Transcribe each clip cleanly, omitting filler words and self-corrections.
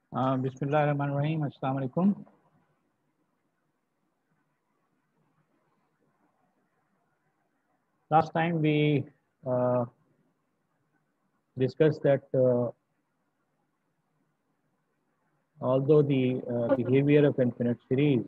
Bismillahirrahmanirrahim. Assalamu alaikum. Last time we uh, discussed that although the behavior of infinite series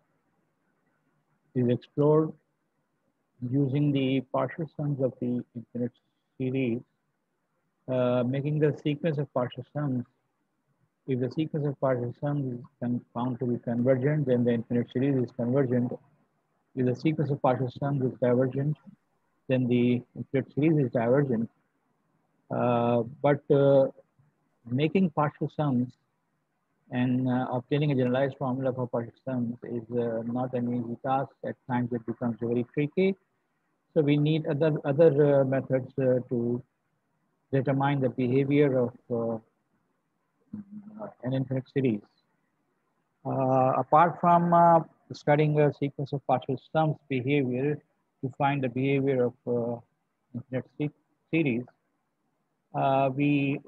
is explored using the partial sums of the infinite series, making the sequence of partial sums, if the sequence of partial sums is found to be convergent, then the infinite series is convergent. If the sequence of partial sums is divergent, then the infinite series is divergent. But making partial sums and obtaining a generalized formula for partial sums is not an easy task. At times it becomes very tricky. So we need other methods to determine the behavior of an infinite series. Apart from studying a sequence of partial sums behavior to find the behavior of infinite series, we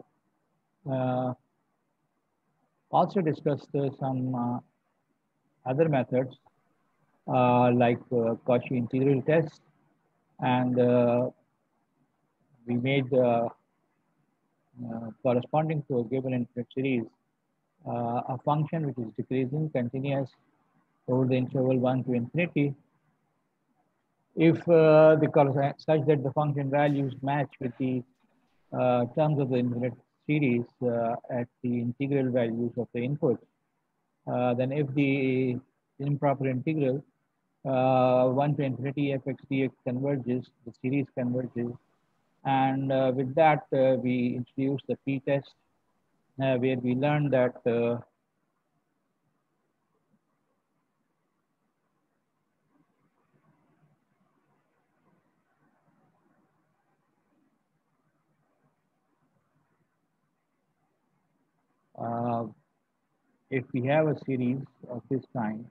also discussed some other methods like Cauchy integral test, and we made corresponding to a given infinite series a function which is decreasing continuous over the interval 1 to infinity if such that the function values match with the terms of the infinite series at the integral values of the input. Then if the improper integral 1 to infinity fx dx converges, the series converges. And with that, we introduced the p-test, where we learned that if we have a series of this kind,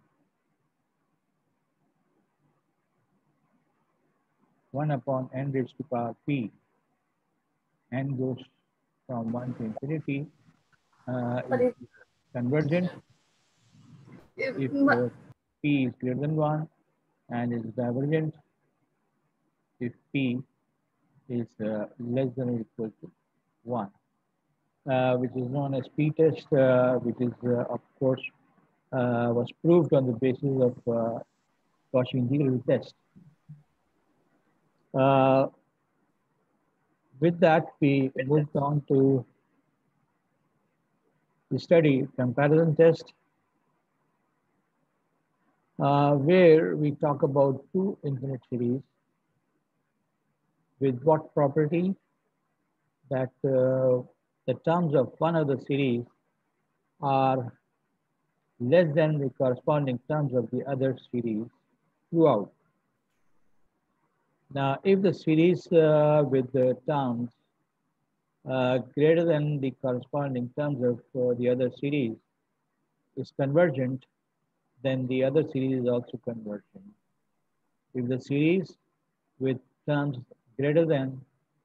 1 upon n raised to power p, n goes from 1 to infinity, is convergent if p is greater than 1, and is divergent if p is less than or equal to 1, which is known as p-test, which is, of course, was proved on the basis of Cauchy integral test. With that, we moved on to the study comparison test, where we talk about two infinite series with what property that the terms of one of the series are less than the corresponding terms of the other series throughout. Now, if the series with the terms greater than the corresponding terms of the other series is convergent, then the other series is also convergent. If the series with terms greater than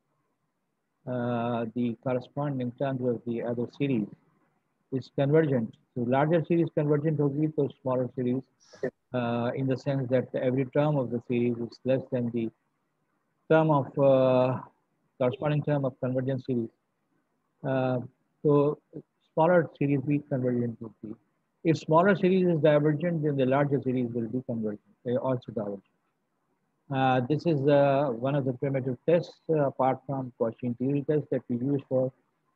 the corresponding terms of the other series is convergent, so larger series convergent होगी तो smaller series in the sense that every term of the series is less than the term of corresponding term of convergent series. So smaller series be convergent would be. If smaller series is divergent, then the larger series will be convergent, also divergent. This is one of the primitive tests apart from Cauchy integral test that we use for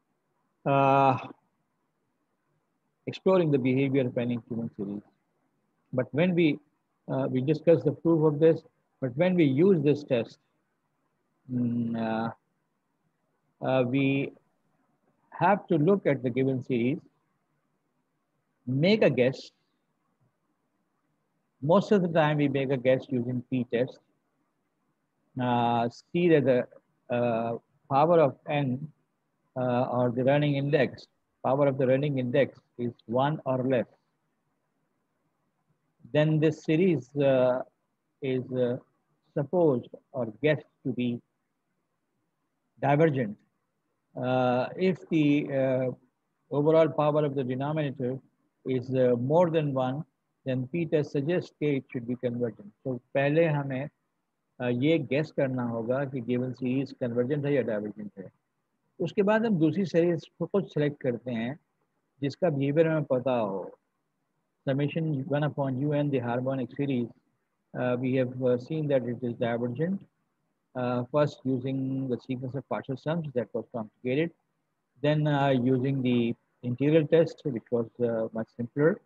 exploring the behavior of any given series. But when we discuss the proof of this, but when we use this test, we have to look at the given series, make a guess. Most of the time we make a guess using p-test. See that the power of n or the running index, power of the running index is 1 or less. Then this series is supposed or guessed to be divergent. If the overall power of the denominator is more than 1, then p test suggests that it should be convergent. So पहले हमें ये guess करना होगा कि given series convergent है या divergent है. उसके बाद हम दूसरी series को खुद select करते हैं जिसका behavior हमें पता हो. Summation 1 upon un, the harmonic series, we have seen that it is divergent. First using the sequence of partial sums that was complicated, then using the integral test which was much simpler.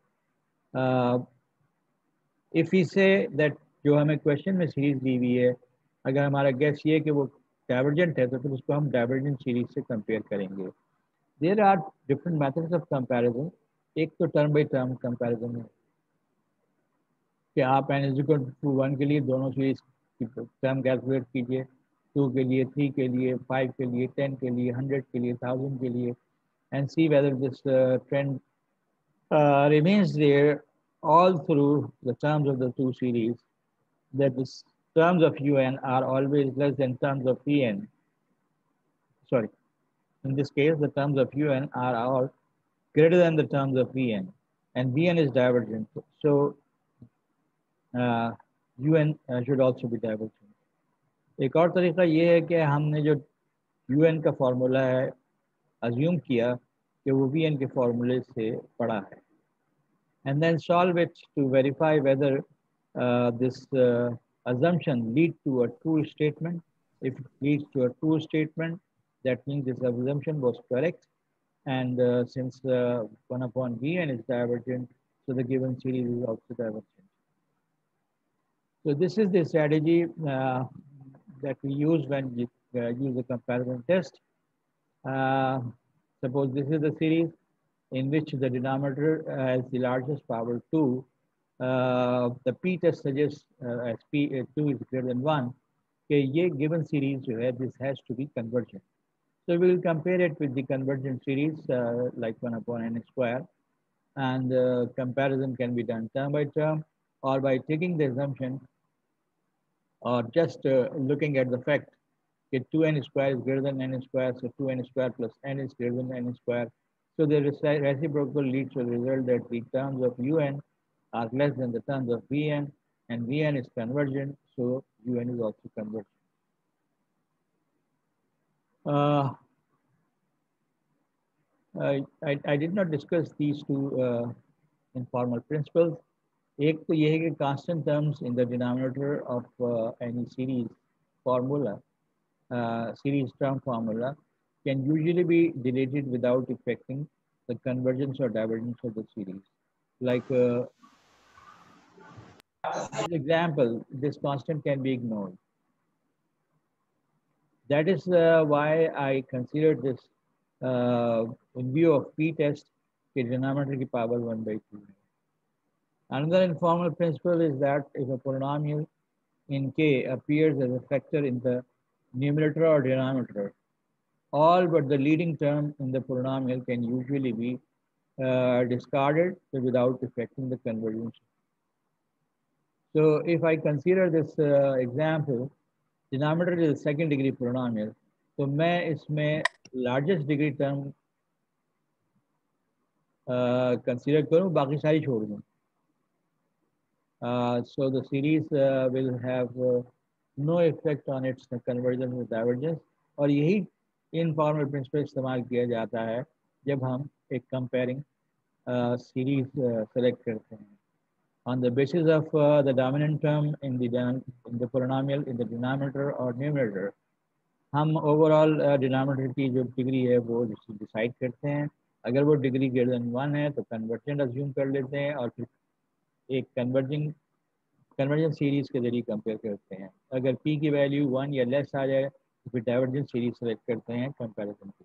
If we say that जो हमें question में series दी हुई है, अगर हमारा guess ये है कि वो डाइवर्जेंट है तो फिर उसको हम डाइवर्जेंट सीरीज से कंपेयर करेंगे. There are different methods of comparison. एक तो टर्म बाय टर्म कंपैरिजन है कि आप n इज इक्वल टू 1 के लिए दोनों सीरीज की टर्म कैलकुलेट कीजिए, 2 के लिए, 3 के लिए, 5 के लिए, 10 के लिए, 100 के लिए, 1000 के लिए, and see whether this trend remains there all through the terms of the two series, that the terms of un are always less than terms of vn. Sorry, in this case, the terms of un are all greater than the terms of vn, and vn is divergent. So un should also be divergent. एक और तरीका ये है कि हमने जो un का formula है अज्यूम किया कि वो vn के फॉर्मूले से बड़ा है, and then solve it to verify whether this assumption lead to a true statement. If it leads to a true statement, that means this assumption was correct. And since 1 upon vn is divergent, so the given series is also divergent. So this is the strategy that we use when we use the comparison test. Suppose this is the series in which the denominator has the largest power 2. The p test suggests as p2 is greater than 1, okay, ये given series जो है, this has to be convergent. So we will compare it with the convergent series like 1 upon n square, and comparison can be done term by term or by taking the assumption or just looking at the fact that 2n square is greater than n square, so 2n square plus n is greater than n square. So the reciprocal leads to the result that the terms of un are less than the terms of vn, and vn is convergent, so un is also convergent. I did not discuss these two informal principles. एक तो ये है कि constant terms in the denominator of any series formula, series term formula, can usually be deleted without affecting the convergence or divergence of the series. Like as example, this constant can be ignored. That is why I consider this in view of p test, the denominator की power 1 by 2. Another informal principle is that if a polynomial in k appears as a factor in the numerator or denominator, all but the leading term in the polynomial can usually be discarded without affecting the convergence. So if I consider this example, denominator is a second degree polynomial, तो मैं इसमें largest degree term consider करूँ, बाकी सारी छोड़ दूँ. So the series will have no effect on its convergence or divergence, और यही informal principle इस्तेमाल किया जाता है जब हम एक comparing series select करते हैं. On the basis of the dominant term in the polynomial in the denominator or numerator, हम overall denominator की जो degree है वो decide करते हैं. अगर वो degree greater than 1 है तो convergent assume कर लेते हैं और फिर एक convergent series के जरिए कंपेयर करते हैं. अगर p की वैल्यू 1 या लेस आ जाए तो फिर डाइवर्जेंट सीरीज सेलेक्ट करते हैं कंपैरिजन के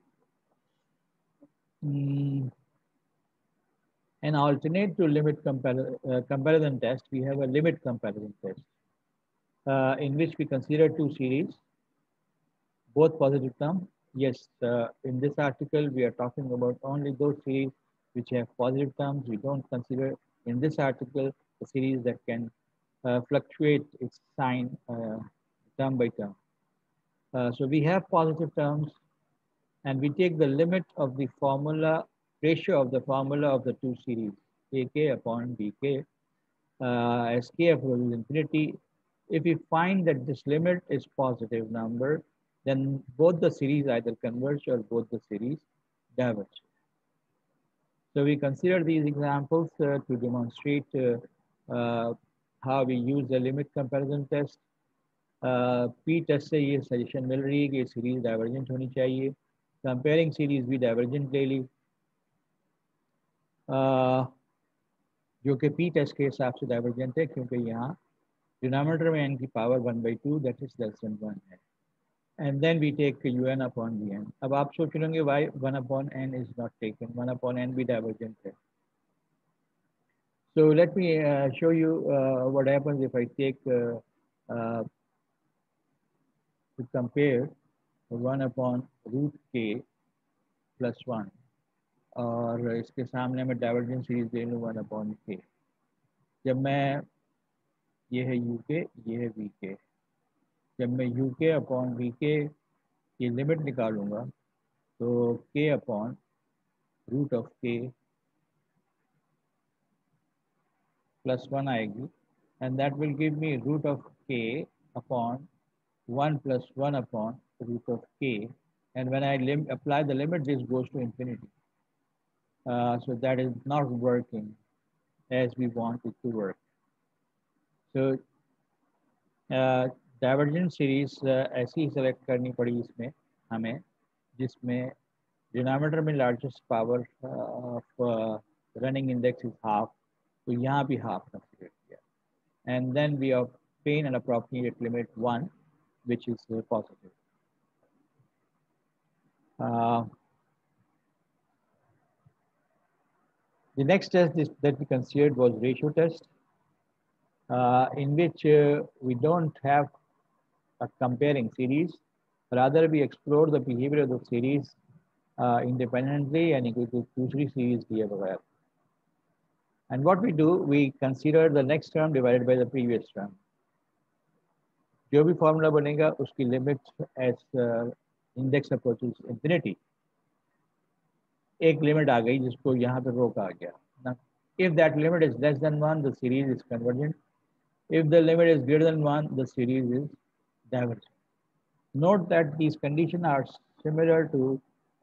लिए. An alternate to limit comparison test, we have a limit comparison test in which we consider two series, both positive term. Yes, in this article we are talking about only those series which have positive terms. We don't consider in this article the series that can fluctuate its sign term by term. So we have positive terms and we take the limit of the formula ratio of the formula of the two series, AK upon BK, as K approaches infinity. If we find that this limit is positive number, then both the series either converge or both the series diverge. So we consider these examples to demonstrate uh, how we use the limit comparison test. P test से ये suggestion मिल रही है कि series divergent होनी चाहिए. Comparing series भी divergent ले ली, जो कि पी टेस्ट के हिसाब से डाइवर्जेंट है, क्योंकि यहाँ डिनोमिनेटर में n की power 1/2 that is less than 1 है. And then we take un upon vn. अब आप सोच लेंगे why 1 upon n is not taken, 1 upon n भी डाइवर्जेंट है. So let me show you what happens if I take to compare 1 upon root k plus 1, और इसके सामने मैं डाइवर्जेंट सीरीज ले लूँ 1 अपॉन k. जब मैं, ये है यू के, ये है वी के, जब मैं यू के अपॉन वी के की लिमिट निकालूंगा तो k upon root of k plus 1 आएगी, and that will give me root of k upon 1 plus 1 upon root of k, and when I apply the limit, this goes to infinity. So that is not working as we want it to work. So divergent series ऐसी select करनी पड़ी इसमें हमें, जिसमें denominator में largest power of running index is half, तो यहाँ भी half consider किया, and then we obtain an approximate limit 1, which is positive. The next test that we considered was ratio test, in which we don't have a comparing series. Rather, we explore the behavior of the series independently and equal to series दिए बगैर. And what we do, we consider the next term divided by the previous term. जो भी formula बनेगा उसकी limit as index approaches infinity, एक limit आ गई जिसको यहाँ पे रोका आ गया. Now, if that limit is less than 1, the series is convergent. If the limit is greater than 1, the series is divergent. Note that these conditions are similar to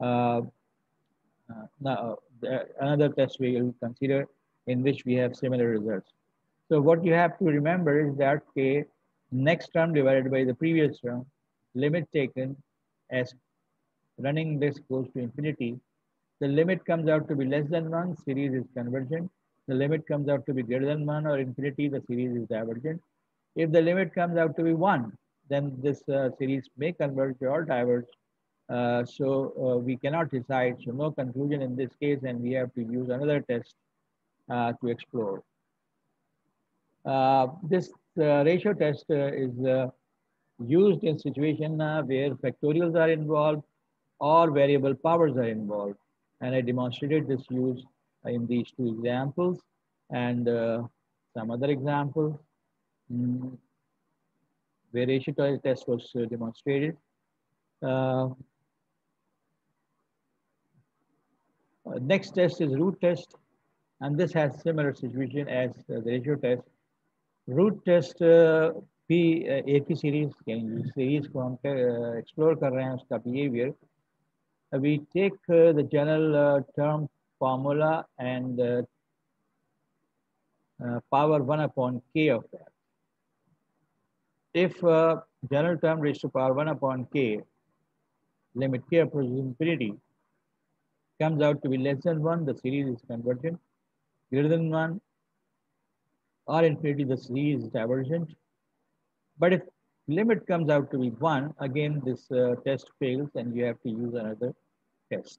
another test we will consider, in which we have similar results. So what you have to remember is that k next term divided by the previous term, limit taken as running this goes to infinity, the limit comes out to be less than 1, series is convergent. The limit comes out to be greater than 1 or infinity, the series is divergent. If the limit comes out to be 1, then this series may converge or diverge. So we cannot decide, so no conclusion in this case, and we have to use another test to explore. This ratio test is used in situation where factorials are involved or variable powers are involved. And I demonstrated this use in these two examples and some other examples where ratio test was demonstrated. Next test is root test, and this has similar situation as the ratio test. Root test भी एक ही series को हम explore कर रहे हैं उसका behavior. We take the general term formula and power 1 upon k of that. If general term raised to power 1 upon k, limit k approaches infinity, comes out to be less than 1, the series is convergent. Greater than 1 or infinity, the series is divergent. But if limit comes out to be 1, again this test fails and you have to use another test.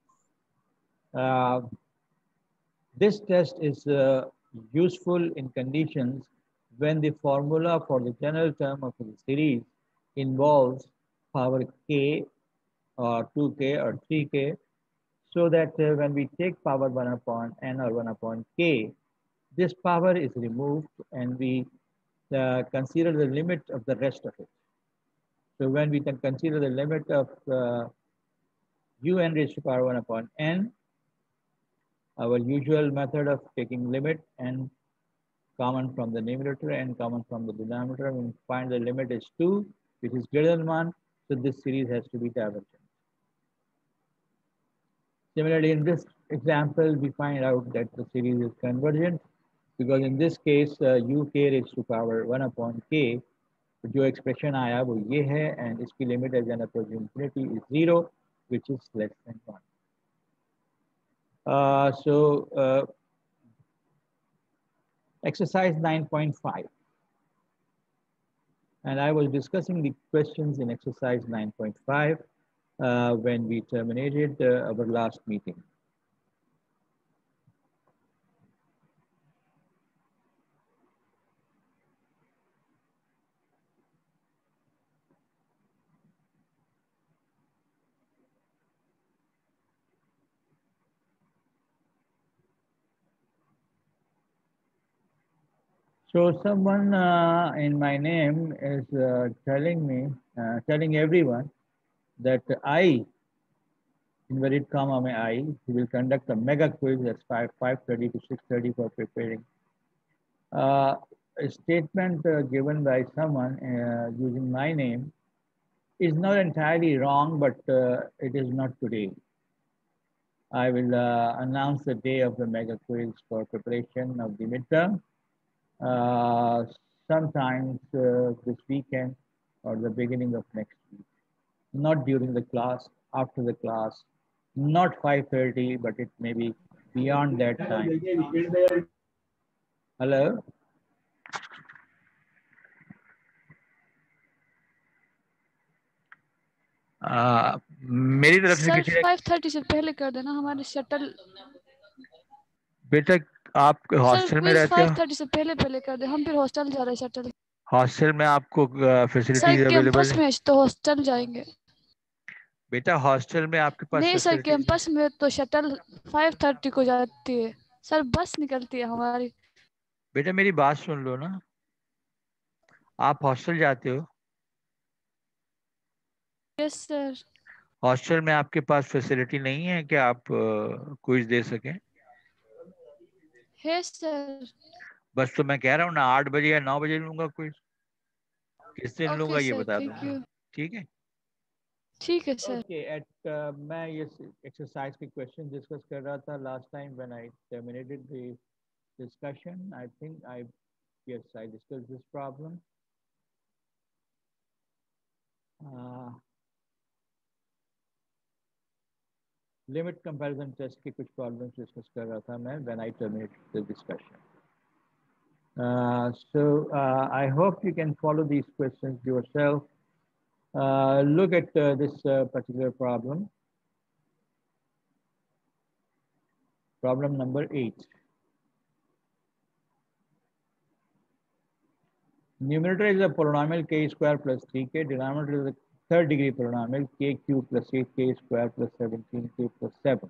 This test is useful in conditions when the formula for the general term of the series involves power k or 2k or 3k, so that when we take power 1 upon n or 1 upon k, this power is removed and we consider the limit of the rest of it. So when we can consider the limit of un raised to power 1 upon n, our usual method of taking limit and common from the numerator and common from the denominator. We find the limit is 2, which is greater than 1, so this series has to be divergent. Similarly, in this example, we find out that the series is convergent because in this case, u k raised to power 1 upon k, जो expression आया वो ये है and इसकी limit as n approaches infinity is 0, which is less than 1. Exercise 9.5. And I was discussing the questions in exercise 9.5 when we terminated our last meeting. So someone in my name is telling everyone that I, inverted comma में I, he will conduct a mega quiz at 5:30 to 6:30 for preparing. A statement given by someone using my name is not entirely wrong, but it is not today. I will announce the day of the mega quiz for preparation of the midterm. Sometimes this weekend or the beginning of next week. Not during the class, after the class, not 5:30, but it may be beyond that time. Hello? मेरी तरफ से किसी 5:30 से पहले कर देना हमारे shuttle बेटा आप हॉस्टल में रहते हो 5:30 से पहले कर दे हम फिर हॉस्टल जा रहे हैं शटल हॉस्टल में आपको फैसिलिटीज सर अवेलेबल कैंपस है में तो हॉस्टल जाएंगे बेटा हॉस्टल में आपके पास नहीं सर फैसिलिटीज कैंपस में तो शटल 5:30 को जाती है सर बस निकलती है हमारी बेटा मेरी बात सुन लो ना आप हॉस्टल जाते हो यस सर हॉस्टल में आपके पास फैसिलिटी नहीं है कि आप क्विज दे सकें है सर बस तो मैं कह रहा हूँ ना 8 बजे या 9 बजे लूंगा क्विज किस दिन लूंगा ये बता दूंगा ठीक है ठीक है सर ओके एट मैं ये एक्सरसाइज के क्वेश्चन डिस्कस कर रहा था last time when I terminated the discussion I think I yes I discussed this problem limit comparison test के कुछ प्रॉब्लम्स डिस्कस कर रहा था मैं when I terminated the discussion so I hope you can follow these questions yourself. Look at this particular problem. Problem number 8. Numerator is a polynomial k square plus 3k. Denominator is a third degree polynomial k cube plus 8k square plus 17k plus 7.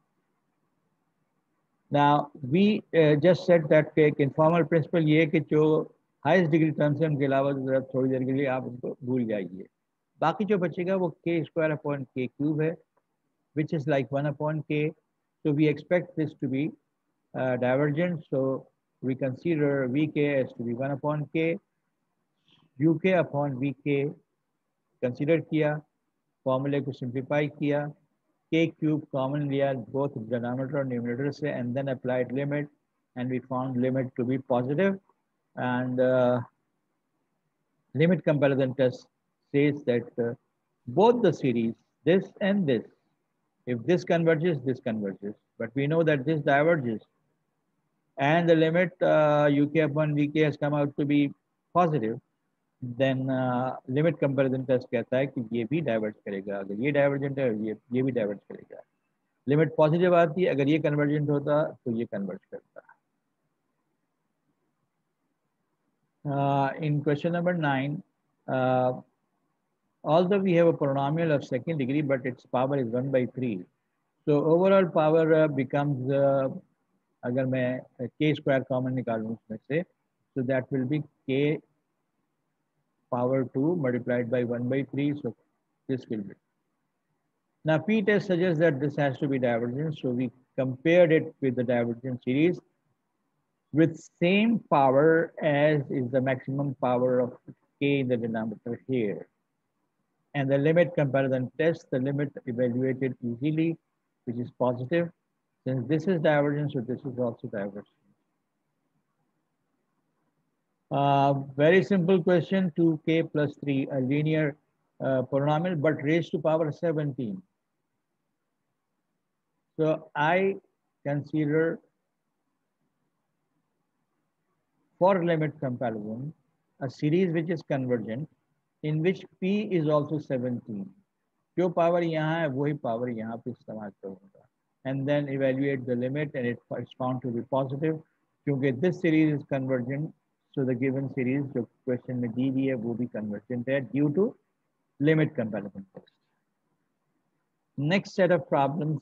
Now, we just said that एक informal principle ये है कि जो highest degree terms है उनके अलावा ज़रा थोड़ी देर के लिए आप उनको भूल जाइए बाकी जो बचेगा वो k square upon k cube है which is like 1 upon k. So we expect this to be divergent. So we consider vk as to be 1 upon k, uk upon vk consider किया, formula को simplify किया, k cube common लिया both denominator and numerator से and then applied limit and we found limit to be positive and limit comparison test says that both the series this and this if this converges this converges but we know that this diverges and the limit uk upon vk has come out to be positive then limit comparison test कहता है कि ये भी diverge करेगा अगर ये divergent है ये भी डाइवर्ज करेगा लिमिट पॉजिटिव आती है अगर ये कन्वर्जेंट होता तो ये कन्वर्ज करता in question number 9 although we have a polynomial of second degree but its power is 1/3 so overall power becomes अगर मैं k square common निकालूं उसमें से so that will be k power 2 multiplied by 1/3 so this will be now p test suggests that this has to be divergent so we compared it with the divergent series with same power as is the maximum power of k in the denominator here. And the limit comparison test, the limit evaluated easily, which is positive. Since this is divergent, so this is also divergent. Very simple question, 2k plus 3, a linear polynomial, but raised to power 17. So I consider for limit comparison a series which is convergent in which p is also 17. जो power यहाँ है वही power यहाँ पे इस्तेमाल करूँगा. And then evaluate the limit and it's found to be positive. क्योंकि this series is convergent, so the given series जो question में दी हुई है वो भी convergent है due to limit comparison test. Next set of problems,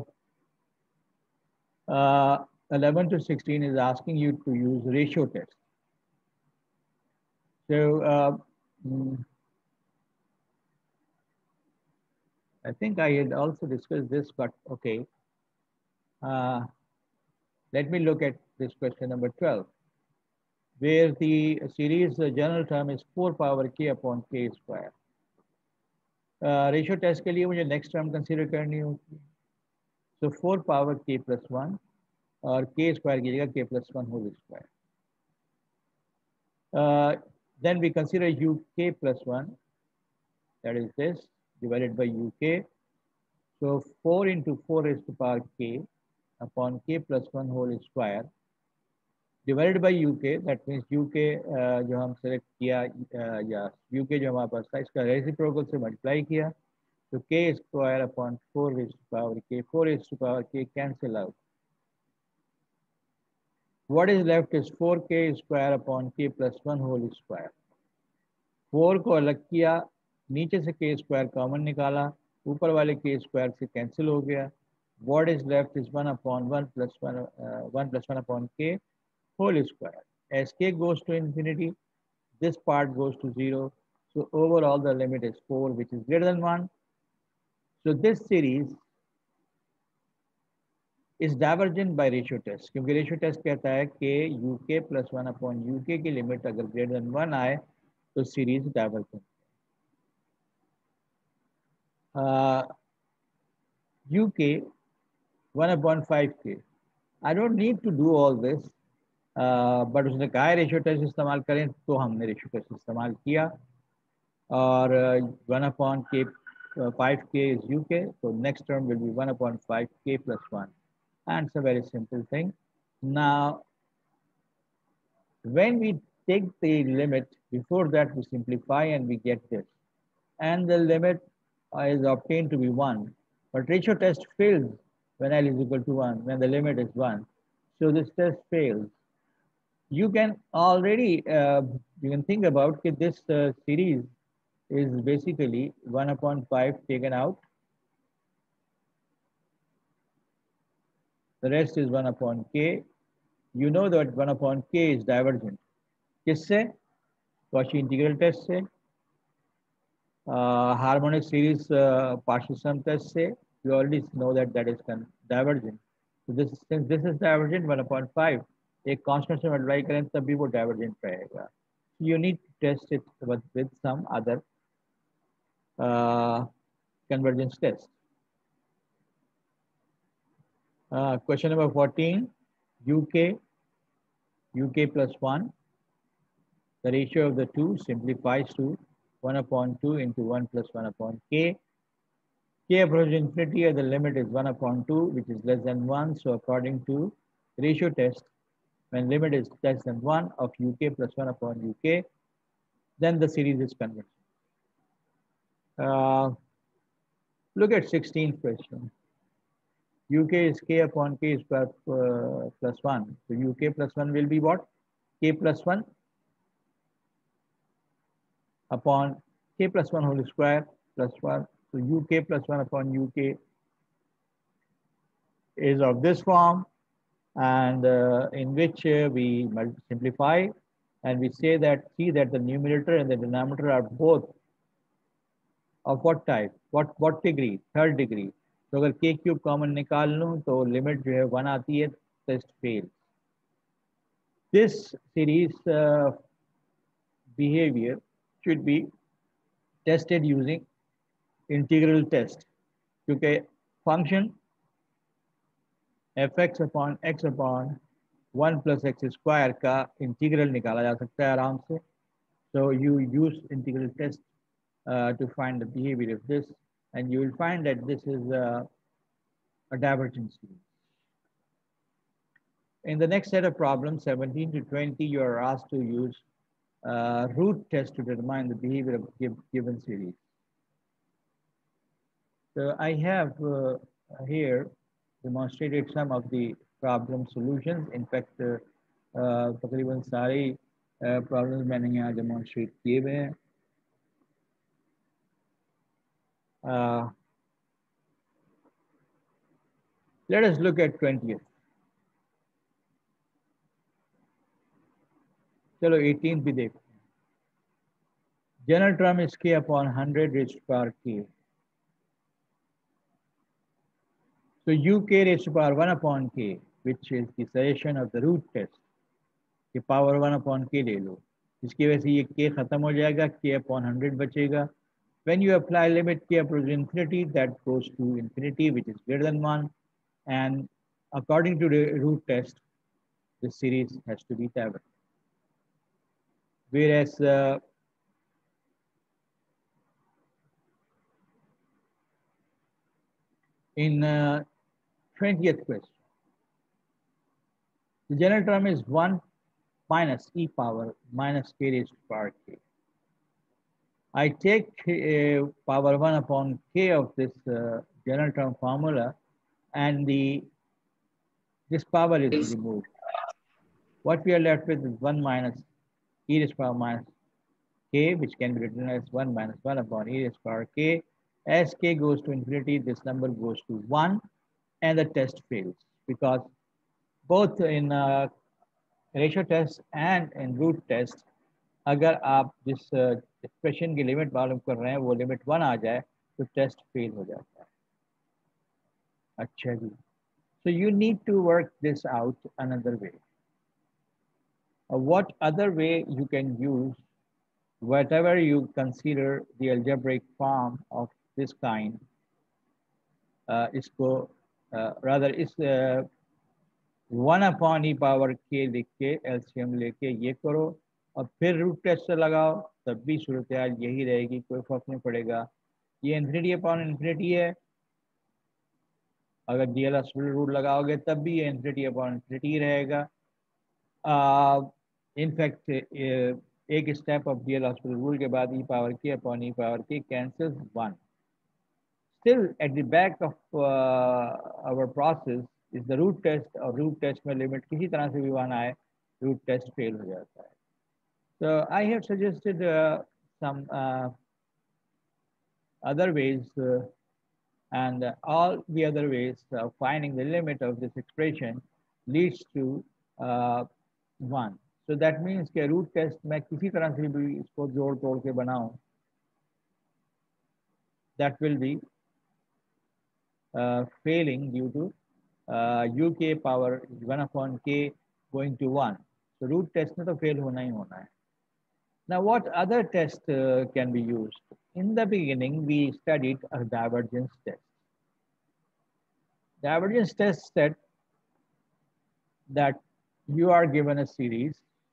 11 to 16 is asking you to use ratio test. So I think I had also discussed this, but okay. Let me look at this question number 12, where the series general term is 4 power k upon k square. Ratio test के लिए मुझे next term consider करनी होगी. So 4 power k plus 1 और k square की जगह k plus 1 whole square. Then we consider uk plus 1, that is this, divided by uk. So 4 into 4 raised to power k upon k plus 1 whole square divided by uk, that means uk जो हम select किया या uk जो हमारे पास था इसका reciprocal से multiply किया, तो k square upon 4 raised to power k, 4 raised to power k cancel out. What is left is 4k square upon k plus 1 whole square. 4 को अलग किया, नीचे से k square कॉमन निकाला, ऊपर वाले k square से कैंसिल हो गया. What is left is 1 upon 1 plus 1 upon k whole square. As k goes to infinity, this part goes to 0. So overall the limit is 4, which is greater than 1. So this series is divergent by ratio test. क्योंकि ratio test कहता है कि uk plus 1 upon uk की limit अगर greater than 1 आए तो series divergent. uk 1 upon 5k. I don't need to do all this, but उसने कहा रेशियो टेस्ट इस्तेमाल करें तो हमने रेशियो टेस्ट इस्तेमाल किया और 1 upon k 5k is uk, so next term will be 1 upon 5k plus 1, and it's a very simple thing. Now when we take the limit, before that we simplify and we get this, and the limit is obtained to be 1, but ratio test fails when L is equal to 1, when the limit is 1. So this test fails. You can already, you can think about that this series is basically 1 upon 5 taken out. The rest is 1 upon k. You know that 1 upon k is divergent. किससे? Cauchy integral test से, harmonic series partial sum test से. You already know that that is divergent. So this, since this is divergent, 1 upon 5, एक constant से multiply करें तब भी वो divergent रहेगा. You need to test it with some other convergence test. Question number 14, uk plus 1. The ratio of the two simplifies to 1 upon 2 into 1 plus 1 upon k. K approaches infinity and the limit is 1 upon 2, which is less than 1. So according to ratio test, when limit is less than 1 of uk plus 1 upon uk, then the series is convergent. Look at 16th question. uk is k upon k square plus 1. So uk plus 1 will be what? K plus 1 upon k plus 1 whole square plus 1. So uk plus 1 upon uk is of this form, and in which we simplify and we say that, see that the numerator and the denominator are both of what type? What degree? Third degree. तो अगर k cube common निकाल लूँ तो limit जो है 1 आती है, test fail. This series behavior should be tested using integral test, क्योंकि function fx upon x upon 1 plus x square का इंटीग्रल निकाला जा सकता है आराम से. So you use integral test to find the behavior of this, and you will find that this is a divergence series. In the next set of problems, 17 to 20, you are asked to use root test to determine the behavior of given series. So I have here demonstrated some of the problem solutions. In fact, तकरीबन सारे problems मैंने यहाँ demonstrate किए हुए हैं. Let us look at 20th. चलो 18th भी देखो. General term is k upon 100 raised to power k. So uk raised to power 1 upon k, which is the suggestion of the root test. कि power 1 upon k ले लो, इसकी वजह से ये k खत्म हो जाएगा, k upon 100 बचेगा. When you apply limit k approaches infinity, that goes to infinity, which is greater than 1, and according to the root test, the series has to be divergent. Whereas in 20th question, the general term is 1 minus e power minus k raised to power k. I take power 1 upon k of this general term formula, and this power is removed. What we are left with is 1 minus e raised to power minus k, which can be written as 1 minus 1 upon e raised to power k. As k goes to infinity, this number goes to 1, and the test fails, because both in ratio test and in root test, अगर आप जिस expression की limit मालूम कर रहे हैं वो limit 1 आ जाए तो टेस्ट फेल हो जाता है. अच्छा जी. So you need to work this out another way. What other way you can use whatever you consider the algebraic form of this kind, इसको rather इस 1 upon e power k लिख के LCM लेके ये करो और फिर रूट टेस्ट से लगाओ, तब भी सूरत हाल यही रहेगी, कोई फर्क नहीं पड़ेगा. ये इन्फिनिटी अपॉन इन्फिनिटी है, अगर डी एल हॉस्पिटल रूल लगाओगे तब भी ये इन्फिनिटी अपॉन इन्फिनिटी रहेगा. इनफैक्ट एक step of de L'Hospital rule के बाद ई पावर के अपॉन ई पावर के cancels 1. Still at the back of our process is the root test, और root test में लिमिट किसी तरह से भी 1 आए, root test फेल हो जाता है. So I have suggested some other ways, and all the other ways of finding the limit of this expression leads to 1. So that means कि root test मैं किसी तरह से भी इसको जोड़ तोड़ के बनाऊं, that will be failing due to uk power 1 upon k going to 1. So root test में तो fail होना ही होना है. Now what other test can be used? In the beginning we studied a divergence test. Divergence test said that you are given a series,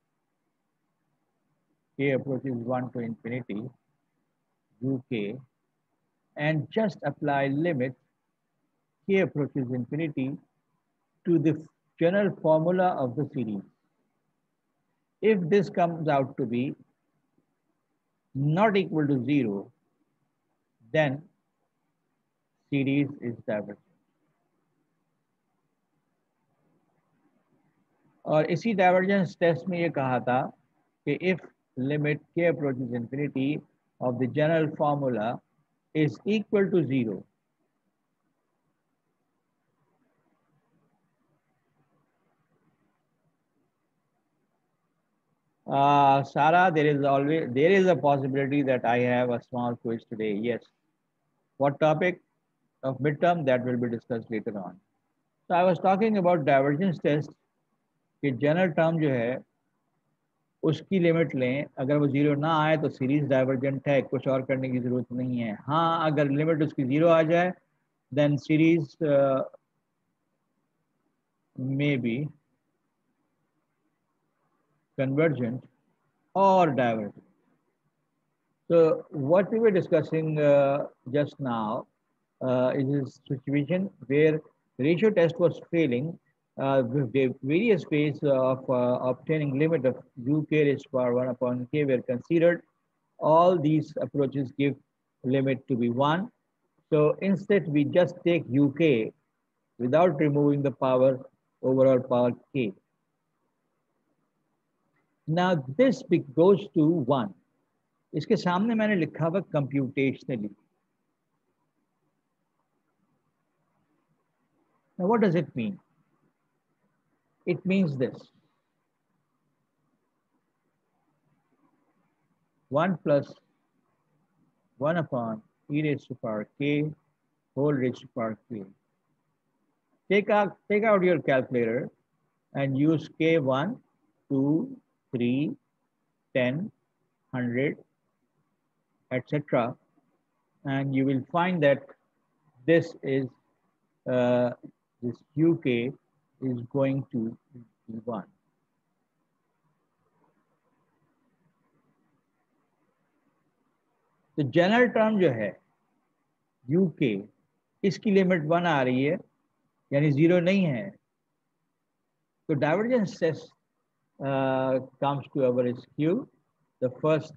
k approaches 1 to infinity, uk, and just apply limit k approaches infinity to the general formula of the series. If this comes out to be not equal to 0, then series is divergent. और इसी divergence test में ये कहा था कि if limit k approaches infinity of the general formula is equal to 0, Sarah, there is a possibility that I have a small quiz today. Yes. What topic? of midterm that will be discussed later on. So I was talking about divergence test कि general term जो है उसकी limit लें, अगर वो zero ना आए तो सीरीज डाइवर्जेंट है, कुछ और करने की जरूरत नहीं है। हाँ, अगर लिमिट उसकी जीरो आ जाए then series may be convergent or divergent. So what we were discussing just now is a situation where ratio test was failing with the various ways of obtaining limit of UK raised to power 1 upon k were considered. All these approaches give limit to be 1. So instead we just take UK without removing the power overall power k. Now this goes to 1. इसके सामने मैंने लिखा हुआ computationally. Now what does it mean? It means this. 1 plus 1 upon e raised to power k whole raised to power k. Take out your calculator and use k 1, 2, 3, 10, 100, etc. And you will find that this is this UK is going to be 1. तो general term जो है UK इसकी limit 1 आ रही है, यानी 0 नहीं है, तो divergence test comes to our rescue. The first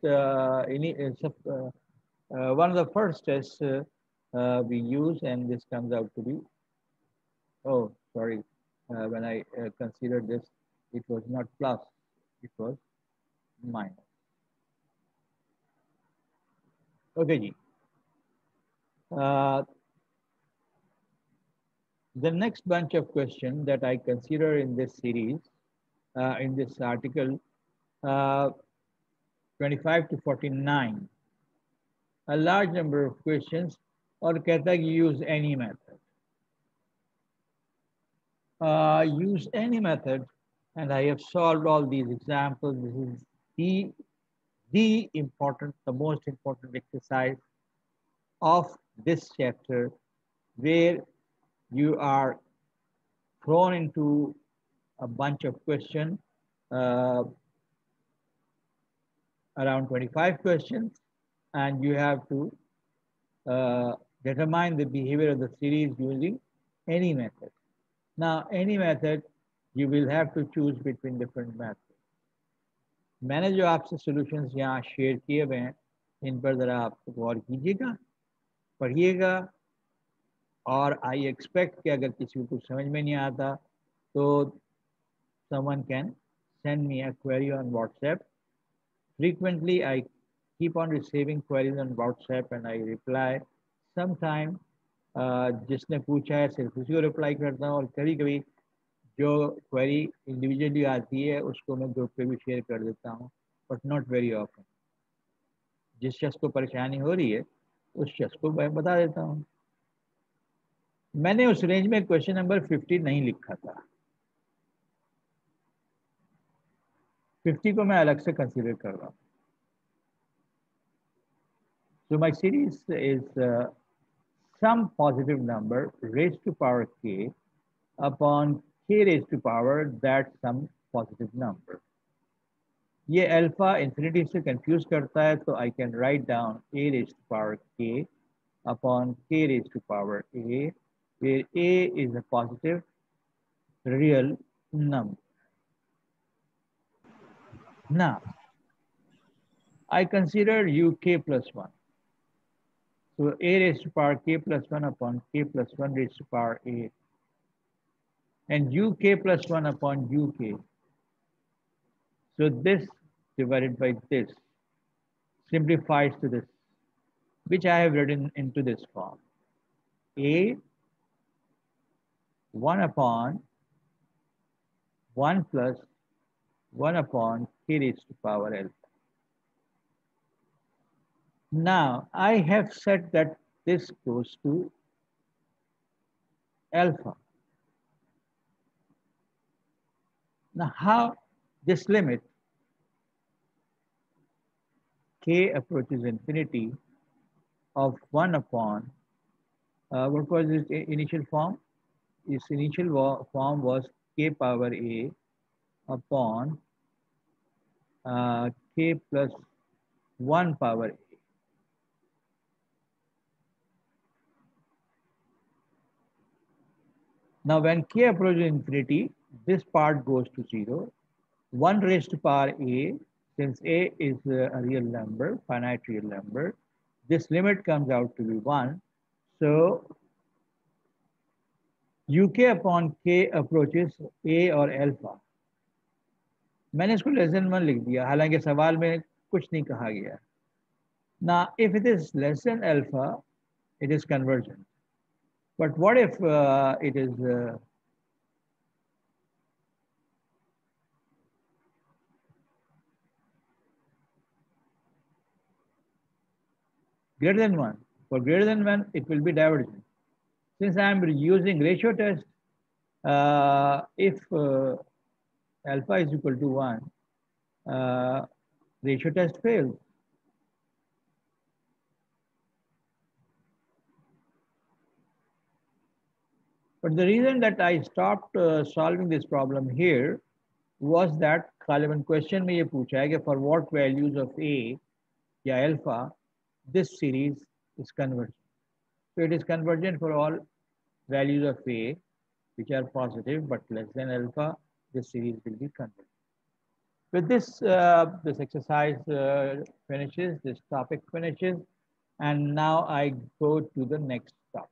one of the first tests we use, and this comes out to be, oh sorry, when I considered this, it was not plus, it was minus. Okay ji. The next bunch of questions that I consider in this series, in this article, 25 to 49, a large number of questions, और कहता है कि use any method. Use any method, and I have solved all these examples. This is the most important exercise of this chapter, where you are thrown into a bunch of questions, around 25 questions, and you have to determine the behavior of the series using any method. Now, any method, you will have to choose between different methods. मैंने जो आपसे solutions यहाँ share किए हुए हैं, इन पर ज़रा आप गौर कीजिएगा, पढ़िएगा, और आई एक्सपेक्ट कि अगर किसी को कुछ समझ में नहीं आता तो someone can send me a query on WhatsApp. Frequently, I keep on receiving queries on WhatsApp and I reply. Sometime जिसने पूछा है सिर्फ उसी को रिप्लाई करता हूँ, और कभी कभी जो क्वेरी इंडिविजुअली आती है उसको मैं ग्रुप पे भी शेयर कर देता हूँ, बट नॉट वेरी ऑफन. जिस शख्स को परेशानी हो रही है उस शख्स को मैं बता देता हूँ. मैंने उस रेंज में क्वेश्चन नंबर 50 नहीं लिखा था, 50 को मैं अलग से कंसीडर कर रहा हूँ. So my series is some positive number raised to power k upon k raised to power that some positive number. ये अल्फा इंफिनिटी से कंफ्यूज करता है, तो I can write down a raised to power k upon k raised to power a, where a is a positive real number. Now, I consider uk plus 1. So a raised to power k plus 1 upon k plus 1 raised to power a, and uk plus 1 upon uk. So this divided by this simplifies to this, which I have written into this form. A 1 upon 1 plus 1 upon k raised to power alpha. Now, I have said that this goes to alpha. Now how this limit k approaches infinity of 1 upon, what was its initial form? Its initial form was k power a upon k plus 1 power a. Now when k approaches infinity, this part goes to 0. 1 raised to power a, since a is a real number, finite real number, this limit comes out to be 1. So uk upon k approaches a और alpha. मैंने इसको less than 1 लिख दिया, हालांकि सवाल में कुछ नहीं कहा गया. Now if it is less than alpha, it is convergent. But what if it is greater than 1? For greater than 1, it will be divergent. Since I am using ratio test, if alpha is equal to 1, ratio test fails. But the reason that I stopped solving this problem here was that ग़ालिबन question में ये पूछा है कि for what values of a या alpha this series is convergent. So it is convergent for all values of a which are positive but less than alpha. This series will be convergent. With this, this exercise finishes, this topic finishes, and now I go to the next topic.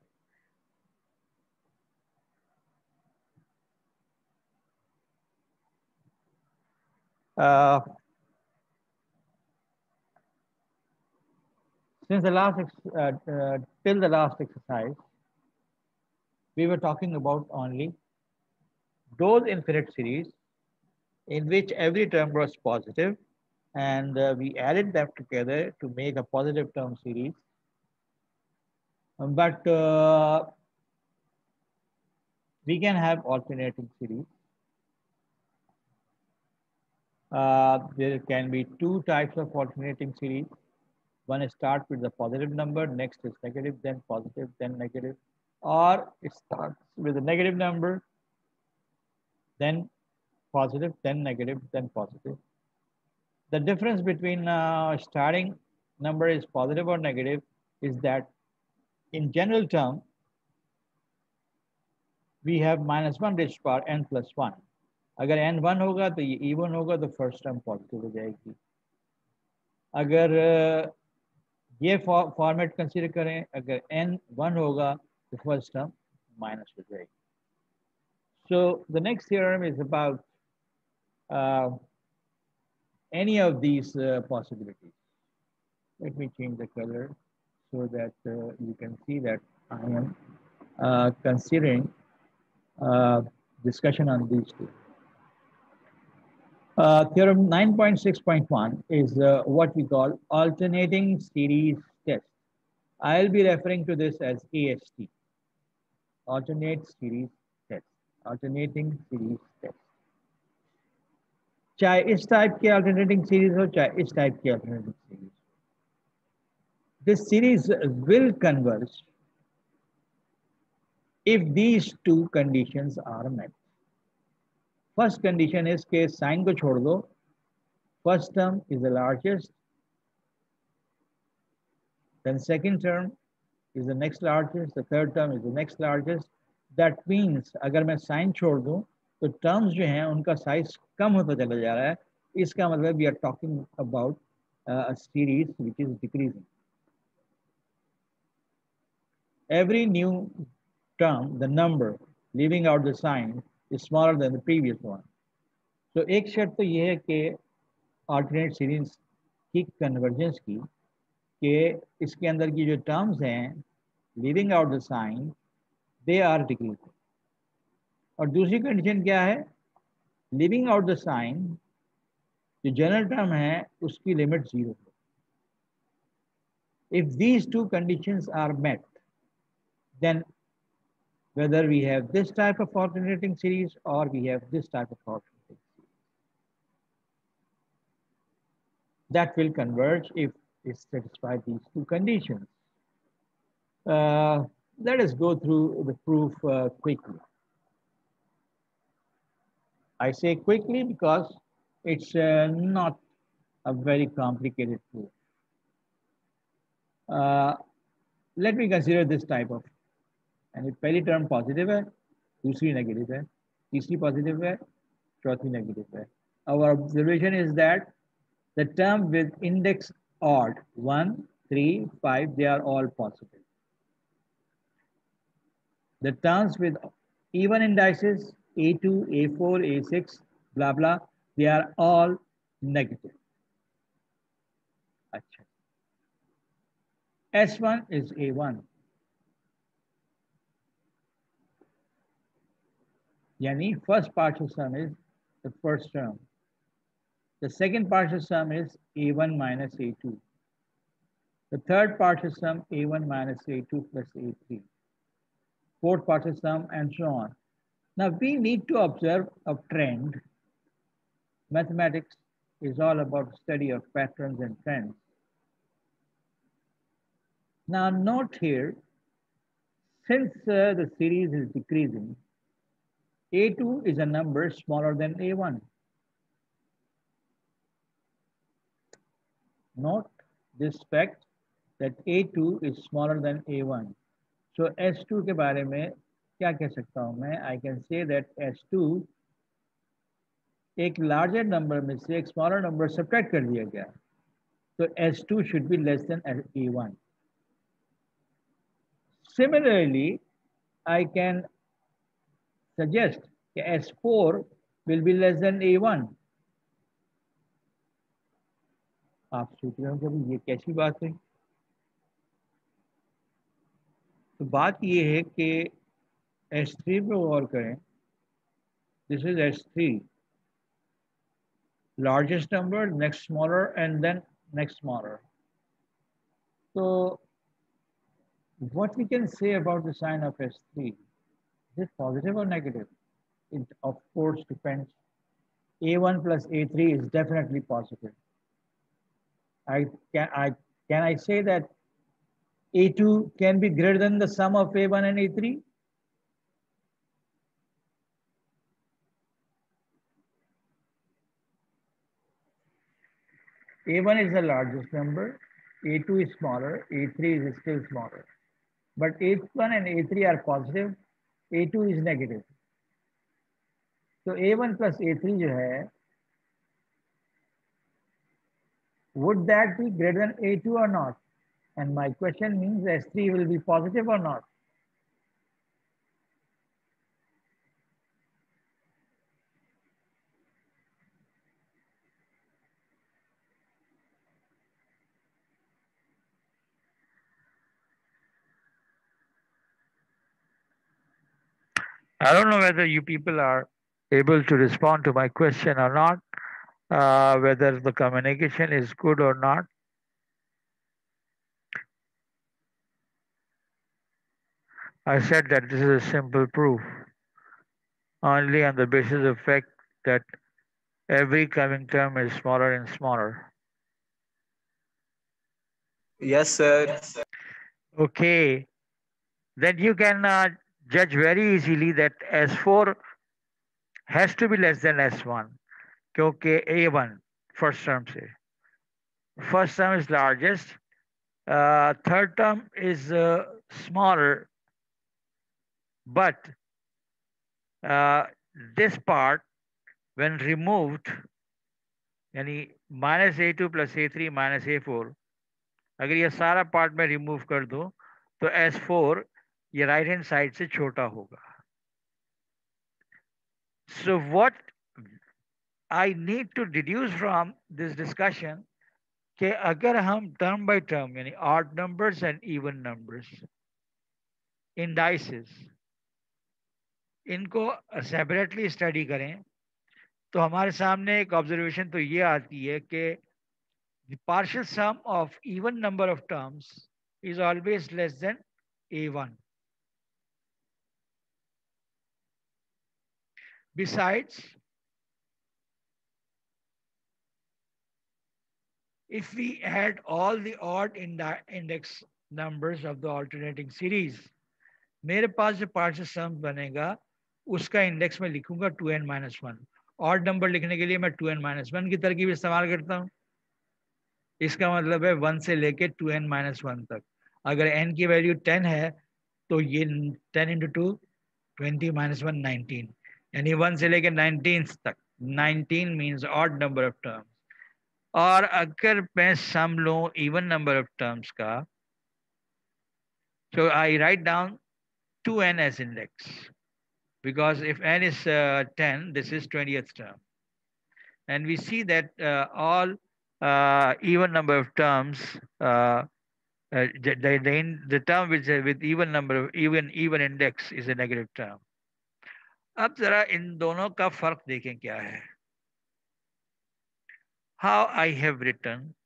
Since the last, till the last exercise, we were talking about only those infinite series in which every term was positive, and we added them together to make a positive term series. But we can have alternating series. There can be two types of alternating series. One is start with the positive number, next is negative, then positive, then negative. Or it starts with a negative number, then positive, then negative, then positive. The difference between starting number is positive or negative is that in general term, we have -1 raised to power n plus 1. अगर n 1 होगा तो ये even होगा तो first term positive हो जाएगी. अगर ये फॉर्मेट कंसीडर करें, अगर n 1 होगा तो first term minus हो जाएगी. So the next theorem is about any of these possibilities. Let me change the color so that you can see that I am considering discussion on these two. Theorem 9.6.1 is what we call alternating series test. I'll be referring to this as AST, alternate series test, alternating series test. चाहे इस type के alternating series हो, चाहे इस type के alternating series. This series will converge if these two conditions are met. First condition is कि sign को छोड़ दो. First term is the largest. Then second term is the next largest. The third term is the next largest. That means अगर मैं sign छोड़ दूं तो terms जो हैं उनका size कम होता चला जा रहा है. इसका मतलब we are talking about a series which is decreasing. Every new term, the number, leaving out the sign, is smaller than the previous one. So एक शर्त तो ये है कि alternate series की convergence की कि इसके अंदर की जो terms हैं, leaving out the sign, they are decreasing. और दूसरी condition क्या है? Leaving out the sign, जो general term है, उसकी limit 0 है. If these two conditions are met, then whether we have this type of alternating series or we have this type of alternating series. That will converge if it satisfies these two conditions. Uh, Let us go through the proof quickly. I say quickly because it's not a very complicated proof. Uh, Let me consider this type of, यानी पहली term positive है, दूसरी negative है, तीसरी positive है, चौथी negative है. Our observation is that the term with index odd 1, 3, 5, they are all positive. The terms with even indices A2, A4, A6, blah blah, they are all negative. अच्छा. S1 is A1. Yani first partial sum is the first term. The second partial sum is A1 minus A2. The third partial sum A1 minus A2 plus A3. Fourth partial sum and so on. Now we need to observe a trend. Mathematics is all about study of patterns and trends. Now note here, since the series is decreasing, A2 is a number smaller than A1. Note this fact that A2 is smaller than A1. So S2 के बारे में क्या कह सकता हूँ मैं? I can say that S2 एक larger number में से एक smaller number subtract कर दिया गया. So S2 should be less than A1. Similarly, I can suggest that S4 will be less than A1. आप सोच रहे हो कि ये कैसी बात है? तो बात ये है कि S3 पे गौर करें. This is S3. Largest number, next smaller, and then next smaller. So what we can say about the sign of S3? Is it positive or negative? It of course depends. A1 plus A3 is definitely positive. Can I say that A2 can be greater than the sum of A1 and A3? A1 is the largest number, A2 is smaller, A3 is still smaller. But A1 and A3 are positive, A2 is negative. So A1 plus A3 जो है, would that be greater than A2 or not? And my question means S3 will be positive or not? I don't know whether you people are able to respond to my question or not, whether the communication is good or not. I said that this is a simple proof, only on the basis of fact that every coming term is smaller and smaller. Yes, sir. Okay, then you can judge very easily that S4 has to be less than S1, क्योंकि A1 first term से. First term is largest, third term is smaller, but this part when removed, यानी minus A2 plus A3 minus A4, अगर ये सारा part में remove कर दूं तो S4 ये राइट हैंड साइड से छोटा होगा. So what I need to deduce from this discussion कि अगर हम term by term यानी odd numbers and even numbers, indices, इनको सेपरेटली स्टडी करें तो हमारे सामने एक ऑब्जर्वेशन तो ये आती है कि the partial sum of even number of terms is always less than A1. Besides, if we add all the odd index numbers of the alternating series, मेरे पास जो partial sum बनेगा उसका इंडेक्स में लिखूंगा 2n-1. ऑड नंबर लिखने के लिए मैं 2n-1 की तरकीब इस्तेमाल करता हूं. इसका मतलब है 1 से लेके 2n-1 तक. अगर n की वैल्यू 10 है तो ये 10 into 2 20 minus 1 19, यानी 1 से लेके 19 तक. 19 means odd number of terms. और अगर मैं सम लूं इवन नंबर ऑफ टर्म्स का, so I write down 2n as index, because if n is 10, this is 20th term. And we see that all even number of terms, the term with even number of even index is a negative term. अब जरा इन दोनों का फर्क देखें क्या है. How I have written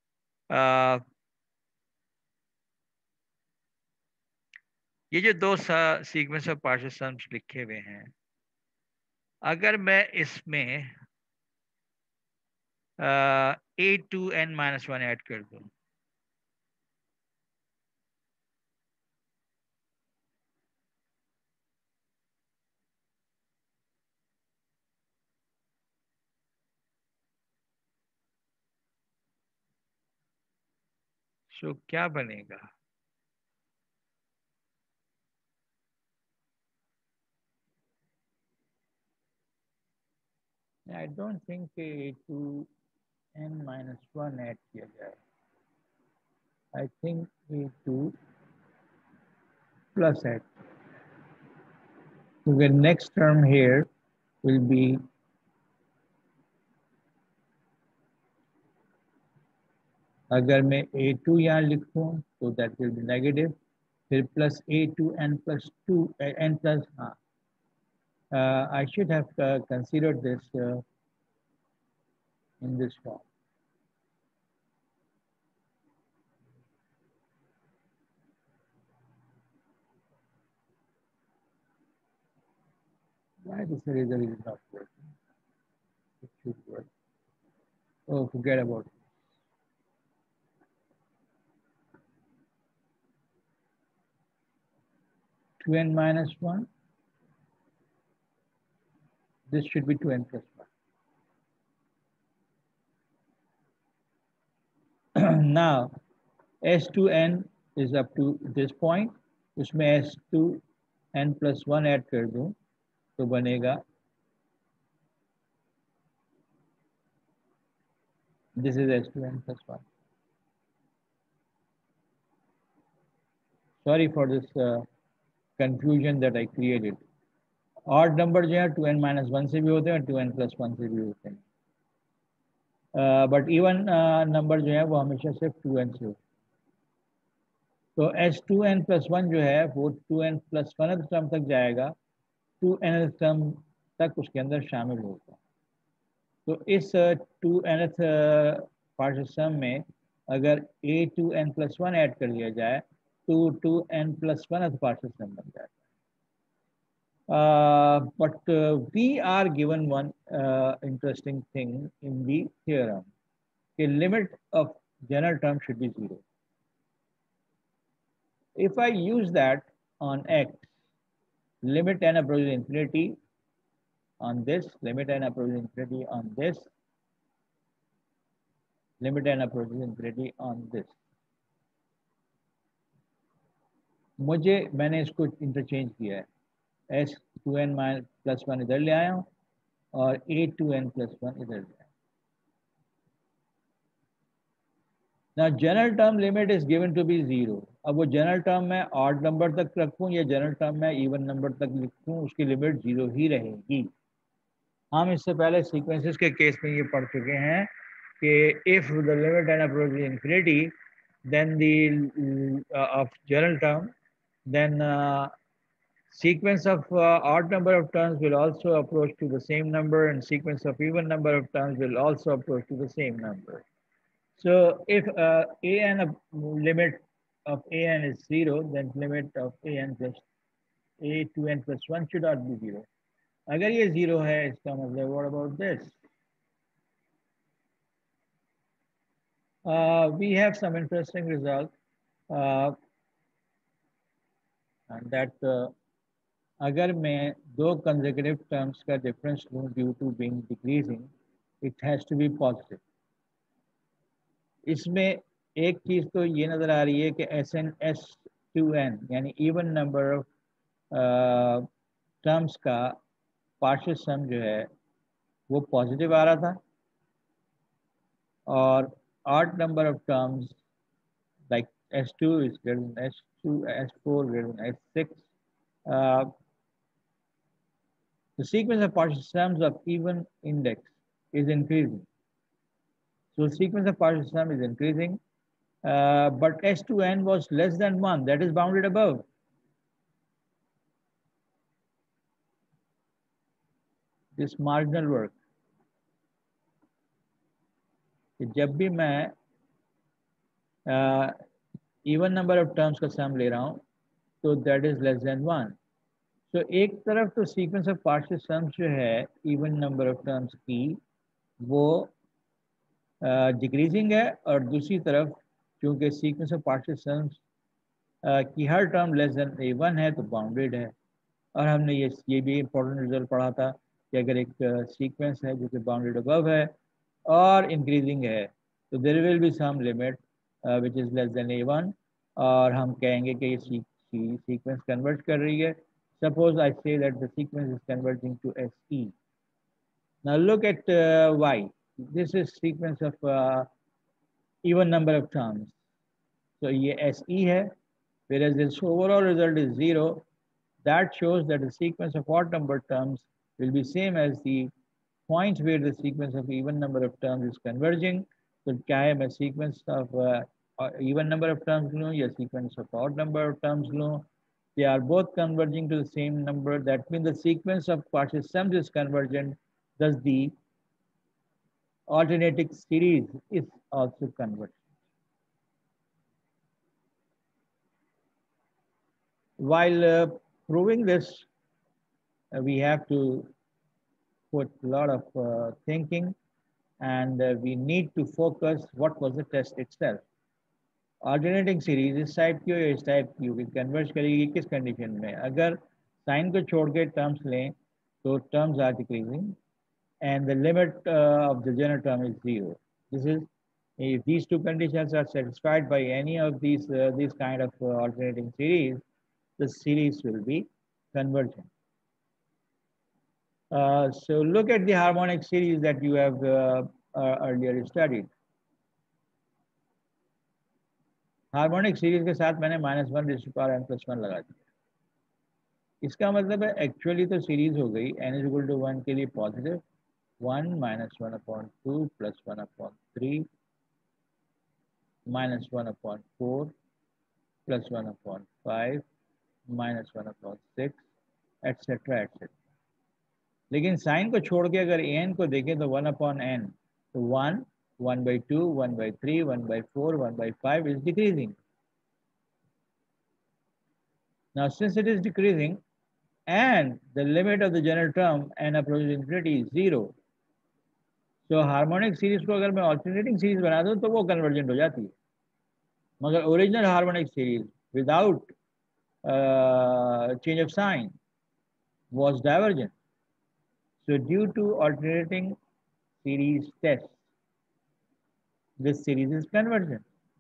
ये जो दो सीक्वेंस ऑफ पार्शियल सम्स लिखे हुए हैं, अगर मैं इसमें a2n-1 ऐड कर दूं, तो क्या बनेगा? I don't think a2n-1 add किया जाए. I think a2 plus add. So the next term here will be अगर मैं a2 यहाँ लिखूं तो that will be negative, फिर plus a2n plus 2 n plus I should have considered this in this form. Why this eraser is not working? It should work. Oh, forget about it. 2n-1. This should be 2n plus 1. Now, s2n is up to this point. उसमें s2n plus 1 add कर दूं तो बनेगा, this is s2n plus 1. Sorry for this confusion that I created. Odd number जो है 2n-1 से भी होते हैं और 2n plus 1 से भी होते हैं. But even number जो है वो हमेशा सिर्फ 2n से होते हैं. तो s2n plus 1 जो है वो 2n plus 1th टर्म तक जाएगा, 2nth टर्म तक उसके अंदर शामिल होगा. तो इस 2nth पार्शियल सम में अगर a2n plus 1 ऐड कर लिया जाए तो 2n plus 1th पार्शियल सम बन जाएगा. But we are given one interesting thing in the theorem. The limit of general term should be 0. If I use that on x, limit n approaches infinity on this, limit n approaches infinity on this, limit n approaches infinity on this. मैंने इसको interchange किया है. s2n plus 1 इधर ले आया हूँ और a2n plus 1 इधर ले आया. Now general term limit is given to be 0. अब वो general term मैं odd number तक रखूँ या general term मैं even number तक लिखूँ, उसकी limit 0 ही रहेगी. हम इससे पहले sequences के केस में ये पढ़ चुके हैं कि if the limit n approaches infinity, then the of general term, then sequence of odd number of terms will also approach to the same number, and sequence of even number of terms will also approach to the same number. So if an limit of an is 0, then limit of an plus a2n plus 1 should not be 0. अगर ये 0 है इसका मतलब what about this? We have some interesting result that अगर मैं दो consecutive terms का difference लूँ due to being decreasing, it has to be positive. इसमें एक चीज़ तो ये नज़र आ रही है कि SN यानी even number of terms का partial sum जो है वो पॉजिटिव आ रहा था और odd number of terms like S2 is greater than S2, S4 greater than S6. Uh, the sequence of partial sums of even index is increasing. So the sequence of partial sum is increasing, but S2n was less than 1, that is bounded above. This marginal work. जब भी मैं even number of terms का sum ले रहा हूँ तो that is less than 1. So एक तरफ तो sequence of partial sums जो है even number of terms की वो डिक्रीजिंग है और दूसरी तरफ क्योंकि सीक्वेंस ऑफ पार्शियल सम्स की हर टर्म लेस देन A1 है तो बाउंडेड है और हमने ये भी इम्पोर्टेंट रिजल्ट पढ़ा था कि अगर एक सीक्वेंस है जो कि बाउंडेड अबव है और इंक्रीजिंग है तो there will be some limit which is less than A1 और हम कहेंगे कि ये सीक्वेंस कन्वर्ट कर रही है. Suppose I say that the sequence is converting to SE. Now look at Y. This is sequence of even number of terms. So ये SE है, whereas this overall result is 0. That shows that the sequence of odd number terms will be same as the point where the sequence of even number of terms is converging. So क्या है मैं sequence of even number of terms लूँ या sequence of odd number of terms लूँ? They are both converging to the same number. That means the sequence of partial sums is convergent. Thus the alternating series is also convergent. While proving this, we have to put a lot of thinking and we need to focus what was the test itself. Alternating series इस type की हो या इस type की होगी converge करेगी किस condition में? अगर साइन को छोड़ के टर्म्स लें तो terms are decreasing and the limit of the general term is 0. This is if these two conditions are satisfied by any of these kind of alternating series, the series will be convergent. So look at the harmonic series that you have earlier studied. Harmonic series के साथ मैंने -1 raised to power n plus 1 लगा दिया. इसका मतलब है actually तो series हो गई n is equal to 1 के लिए positive 1 minus 1 upon 2 plus 1 upon 3 minus 1 upon 4 plus 1 upon 5 minus 1 upon 6 etc. etc. लेकिन साइन को छोड़ के अगर n को देखें तो 1 upon n तो 1 1 by 2 1 by 3 1 by 4 1 by 5 is decreasing. Now since it is decreasing and the limit of the general term n approaches infinity is 0, तो हार्मोनिक सीरीज को अगर मैं ऑल्टरनेटिंग सीरीज बना दूं तो वो कन्वर्जेंट हो जाती है मगर original harmonic series without change of sign was divergent. So due to alternating series test this series is convergent.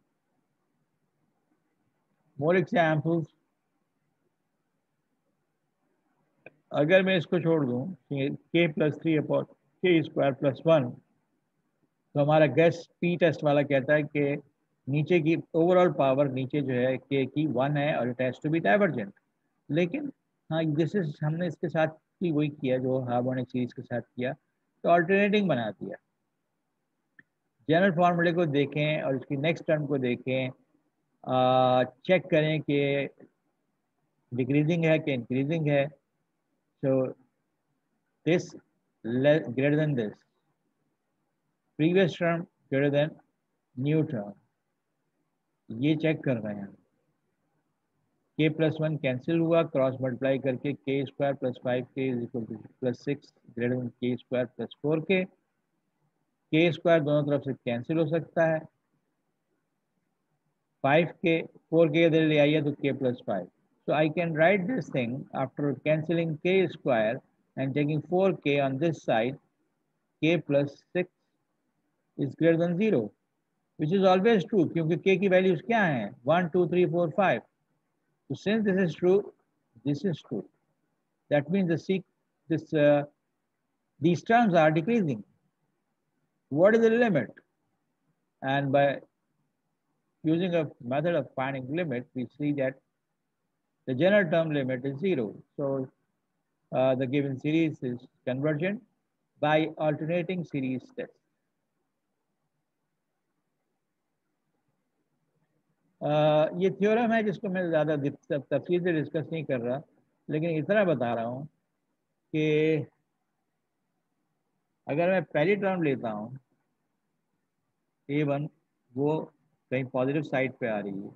More examples. अगर मैं इसको छोड़ दूं k + 3 अपॉन k² + 1 तो हमारा गेस पी टेस्ट वाला कहता है कि नीचे की ओवरऑल पावर नीचे जो है k की 1 है और it has to be divergent. लेकिन हाँ दिस इज हमने इसके साथ भी वही किया जो हार्मोनिक सीरीज के साथ किया तो अल्टरनेटिंग बना दिया. जनरल फार्मूले को देखें और इसकी नेक्स्ट टर्म को देखें चेक करें कि डिक्रीजिंग है कि इंक्रीजिंग है. So this greater than this previous term greater than new term ये चेक कर रहे हैं. k प्लस 1 कैंसिल हुआ, क्रॉस मल्टीप्लाई करके k square plus 5k is equal to plus 6 greater than k square plus 4k। k square दोनों तरफ से cancel हो सकता है, 5k 4k इधर ले आइए तो k plus 5। So I can write this thing after cancelling k square and taking 4k on this side, k plus 6 is greater than 0, which is always true क्योंकि k की values क्या हैं 1 2 3 4 5। So since this is true, this is true. That means these terms are decreasing. What is the limit? And by using a method of finding limit, we see that the general term limit is 0. So the given series is convergent by alternating series test. ये theorem है जिसको मैं ज़्यादा तफसील से discuss नहीं कर रहा, लेकिन इतना बता रहा हूँ कि अगर मैं पहली टर्म लेता हूँ a1, वो कहीं पॉजिटिव साइड पे आ रही है,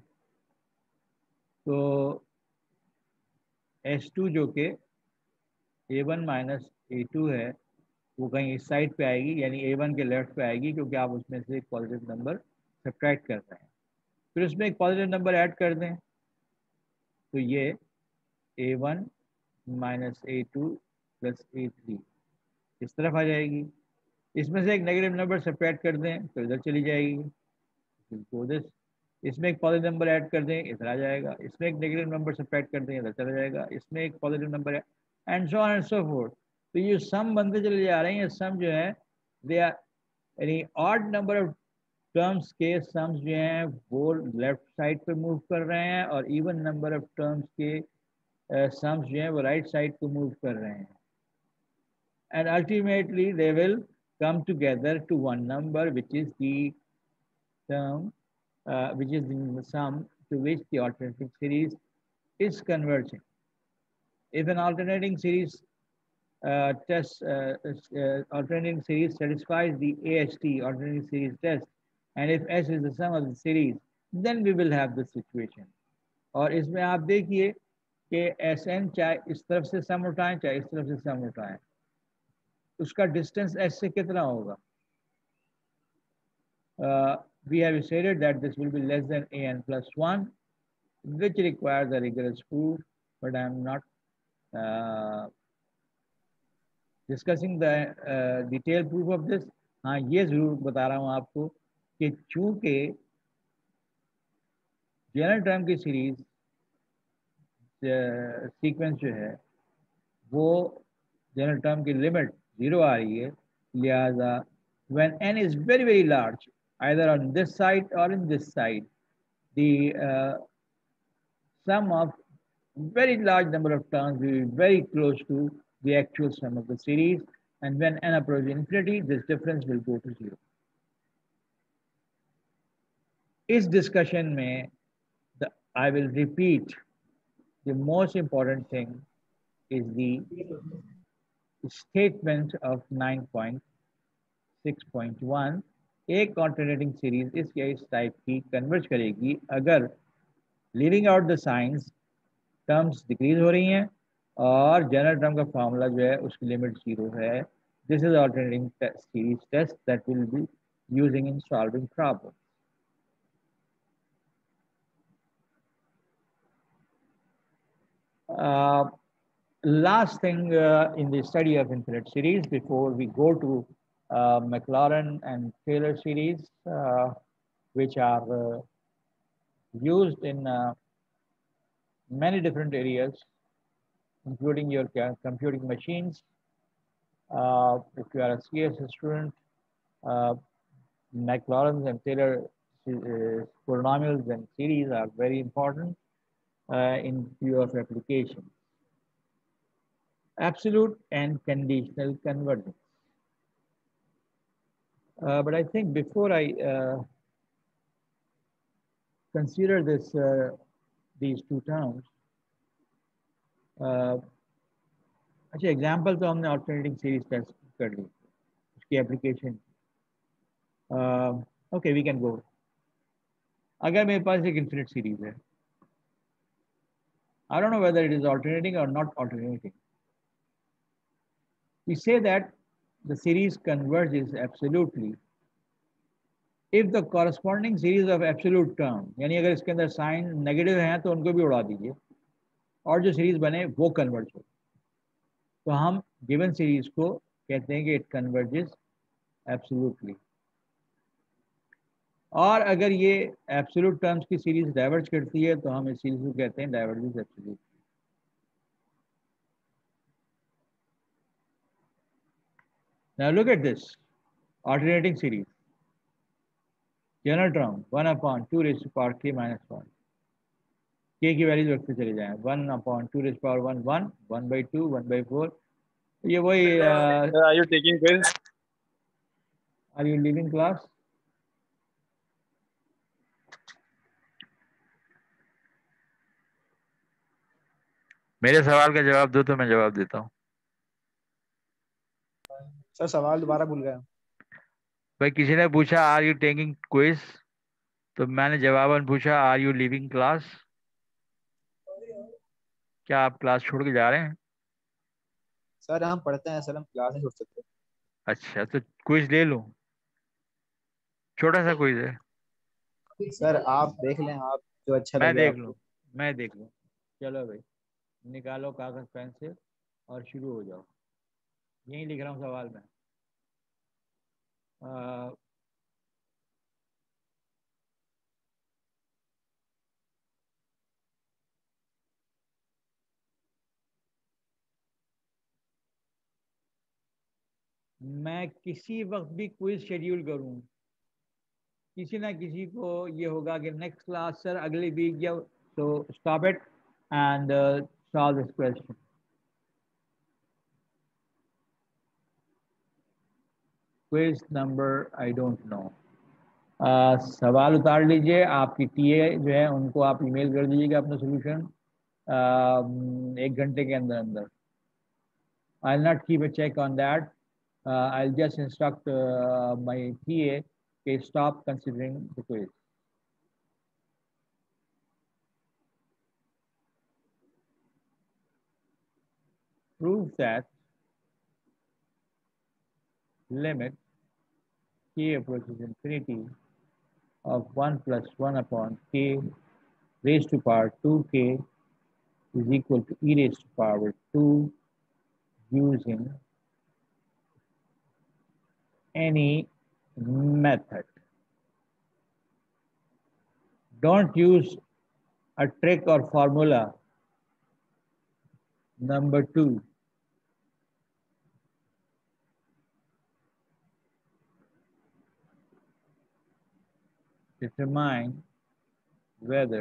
तो s2 जो कि a1 माइनस a2 है वो कहीं इस साइड पे आएगी, यानी a1 के लेफ्ट पे आएगी, क्योंकि आप उसमें से एक पॉजिटिव नंबर सब्ट्रैक्ट कर रहे हैं। फिर उसमें एक पॉजिटिव नंबर ऐड कर दें तो ये a1 minus a2 plus a3 इस तरफ आ जाएगी। इसमें से एक नेगेटिव नंबर सब्ट्रैक्ट कर दें तो इधर चली जाएगी। इसमें एक पॉजिटिव नंबर ऐड कर दें इधर आ जाएगा, इसमें एक नेगेटिव नंबर सब्ट्रैक्ट कर दें इधर चला जाएगा, इसमें एक positive number and so on and so forth. तो ये सम बनते चले जा रहे हैं। ये सम जो है दे आर यानी ऑड नंबर ऑफ टर्म्स के सम्स जो हैं वो लेफ्ट साइड पे मूव कर रहे हैं और इवन नंबर ऑफ टर्म्स के सम्स जो हैं वो राइट साइड को मूव कर रहे हैं। And ultimately they will come together to one number, which is the term, which is the sum to which the alternating series is converging. If an alternating series alternating series satisfies the AST alternating series test, and if S is the sum of the series, then we will have this situation. और इसमें आप देखिए कि Sn चाहे इस तरफ से सम उठाएं चाहे इस तरफ से सम उठाएं, उसका डिस्टेंस S से कितना होगा? We have stated that this will be less than an plus 1, which requires a rigorous proof, but I am not discussing the detailed proof of this. हाँ, ये जरूर बता रहा हूँ आपको कि चूंकि जनरल टर्म की सीरीज सीक्वेंस जो है वो जनरल टर्म की लिमिट 0 आ रही है, लिहाजा when n is very very large, either on this side or in this side, the sum of very large number of terms will be very close to the actual sum of the series, and when n approaches infinity, this difference will go to 0. इस discussion में I will repeat, the most important thing is the statement of 9.6.1. एक alternating series इस type की converge करेगी अगर leaving out the signs terms decrease हो रही हैं और जनरल टर्म का फार्मूला जो है उसकी लिमिट 0 है. This is alternating series test that will be using in solving problem. Last thing in the study of infinite series before we go to Maclaurin and Taylor series, which are used in many different areas, including your computing machines. If you are a CS student, Maclaurin and Taylor polynomials and series are very important in view of application. Absolute and conditional convergence. But I think before I consider this, these two terms, अच्छा example तो हमने alternating series test कर ली, उसकी application. Okay, we can go. अगर मेरे पास एक इन्फिनिट सीरीज है I don't know whether it is alternating or not alternating. We say that the series converges absolutely if the corresponding series of absolute term, यानी अगर इसके अंदर sign negative हैं तो उनको भी उड़ा दीजिए और जो सीरीज बने वो कन्वर्ज हो, तो हम गिवन सीरीज को कहते हैं कि इट कन्वर्जेस एब्सोल्युटली। और अगर ये एब्सोल्यूट टर्म्स की सीरीज डाइवर्ज करती है तो हम इस सीरीज को कहते हैं diverges absolute. Now look at this alternating series. General term 1 upon 2 raised to power k minus 1. K की वैल्यूज रखते चले जाएं 1 upon 2 raised to power 1 1 1 by 2 1 by 4. ये वही Are you taking quiz? Are you leaving class? मेरे सवाल का जवाब दो तो मैं जवाब देता हूँ। सर सवाल दोबारा भूल गया। भाई किसी ने पूछा आर यू टेकिंग क्विज, तो मैंने जवाबन पूछा आर यू लीविंग क्लास, क्या आप क्लास छोड़ के जा रहे हैं? सर हम पढ़ते हैं सर, हम क्लास नहीं छोड़ सकते। अच्छा तो क्विज ले लूं, छोटा सा क्विज है। सर आप देख लें, आप जो अच्छा मैं लगे देख आपको। लूं, मैं देख लूं। चलो भाई निकालो कागज पेंसिल और शुरू हो जाओ। यही लिख रहा हूँ सवाल में। मैं किसी वक्त भी क्विज शेड्यूल करूं, किसी ना किसी को ये होगा कि नेक्स्ट क्लास सर अगले वीक या तो stop it and solve this question. Quiz number I don't know. सवाल उतार लीजिए, आपकी टीए जो है उनको आप ईमेल कर दीजिएगा अपना सोल्यूशन 1 घंटे के अंदर अंदर। I'll not keep a check on that. I'll just instruct my TA to stop considering the quiz. Prove that limit k approaches infinity of 1 plus 1 upon k raised to power 2k is equal to e raised to power 2 using any method. Don't use a trick or formula. Number 2. Determine whether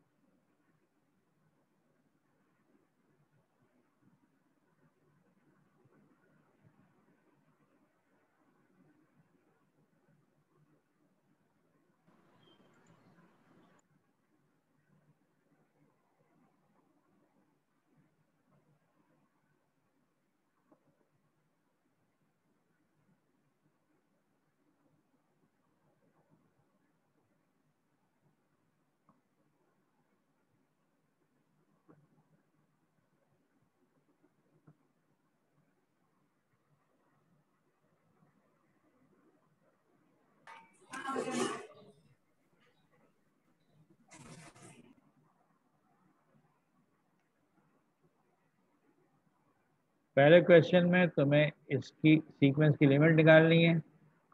पहले question में तुम्हें इसकी sequence की limit निकालनी है।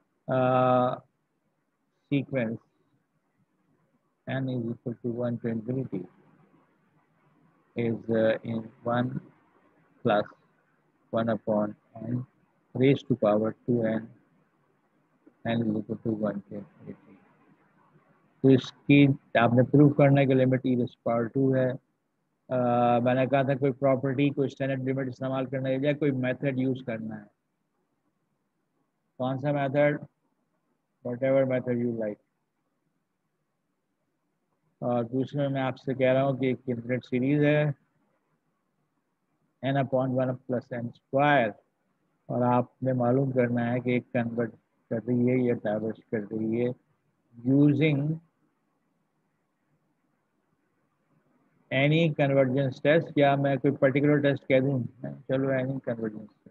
Sequence n is equal to 1 to infinity is in 1 plus 1 upon n raised to power 2n n is equal to 1 to infinity। तो इसकी आपने प्रूव करने की limit e raised to power 2 है। मैंने कहा था कोई प्रॉपर्टी, कोई स्टैंडर्ड लिमिट इस्तेमाल करना है या कोई मेथड यूज करना है। कौन सा method? Whatever method you like. और दूसरे में मैं आपसे कह रहा हूँ कि एक इन्फिनिट सीरीज है n upon 1 plus n square, और आपने मालूम करना है कि एक कन्वर्ट कर रही है या डाइवर्स कर रही है यूजिंग एनी कन्वर्जेंस टेस्ट, या मैं कोई पर्टिकुलर टेस्ट कह दूं? चलो एनी कन्वर्जेंस टेस्ट।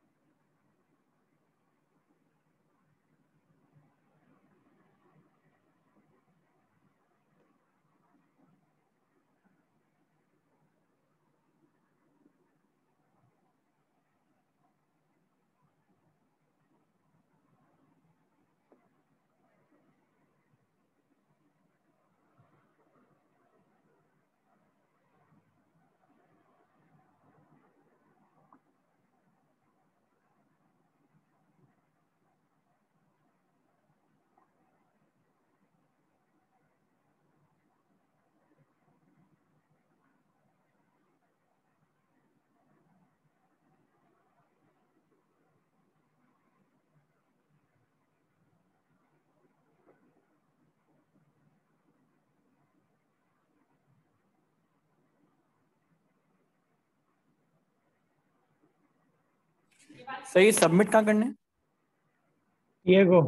सही, सबमिट कहाँ करने हैं? ये को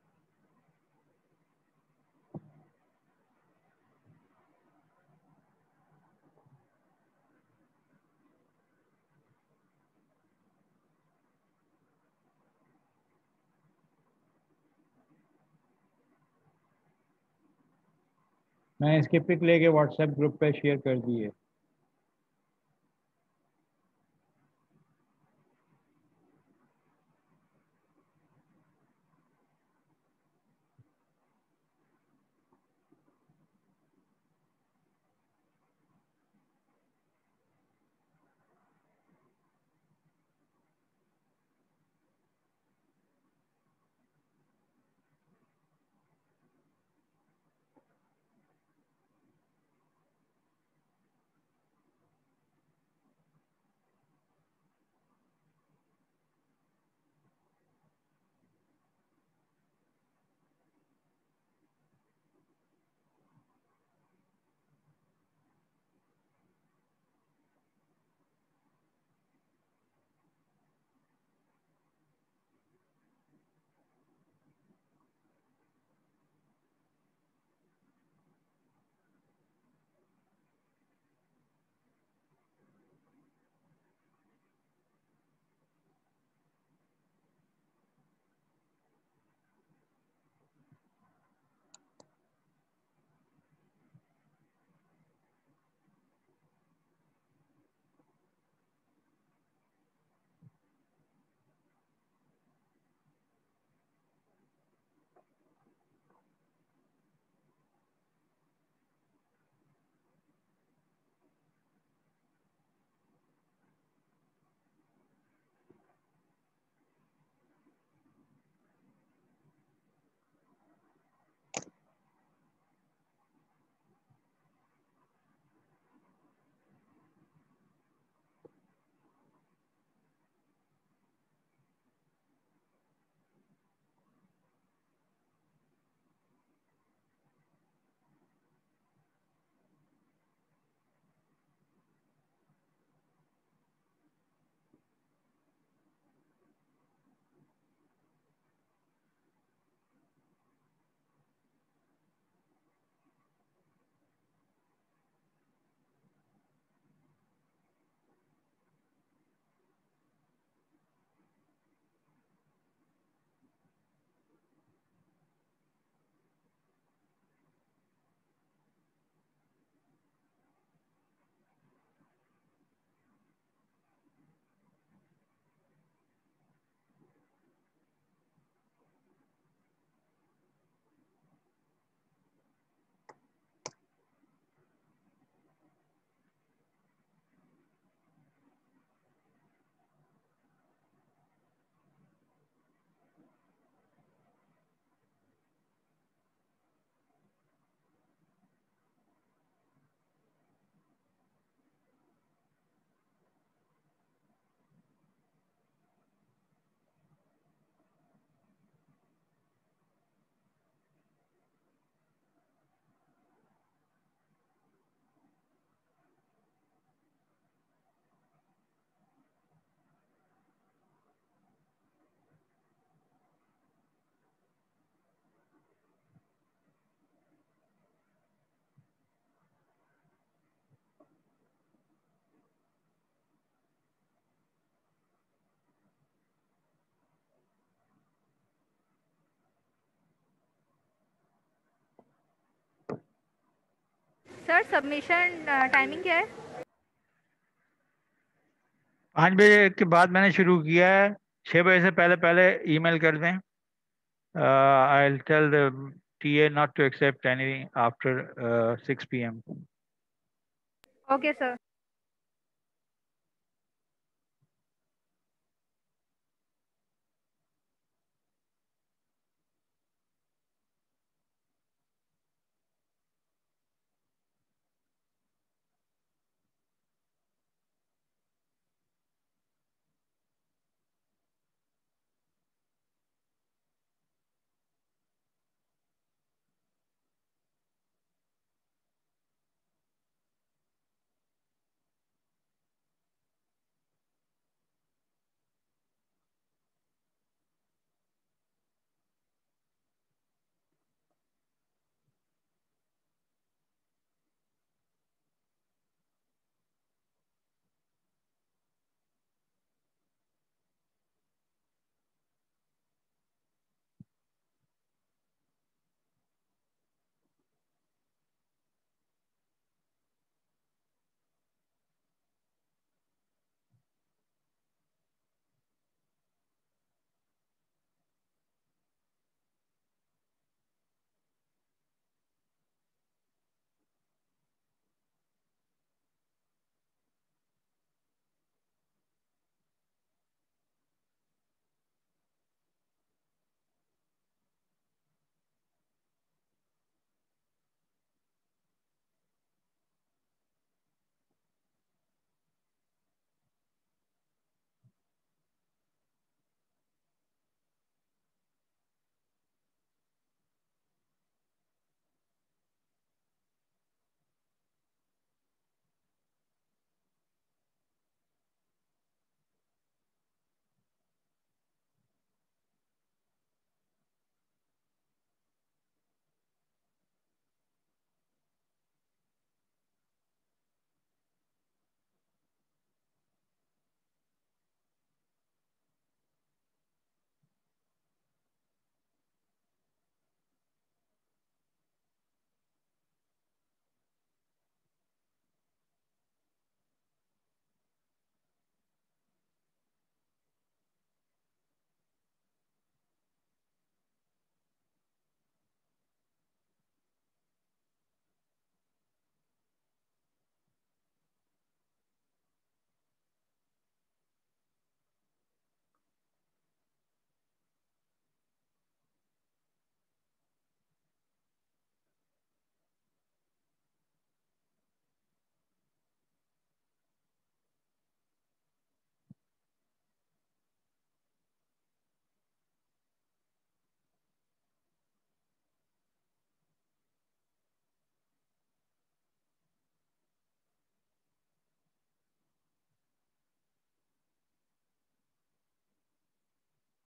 मैं इसके पिक लेके व्हाट्सएप ग्रुप पे शेयर कर दिए। सर सबमिशन टाइमिंग क्या है? 5 बजे के बाद मैंने शुरू किया है, 6 बजे से पहले पहले ईमेल कर दें। I'll tell the TA not to accept any after 6 p.m. Okay sir.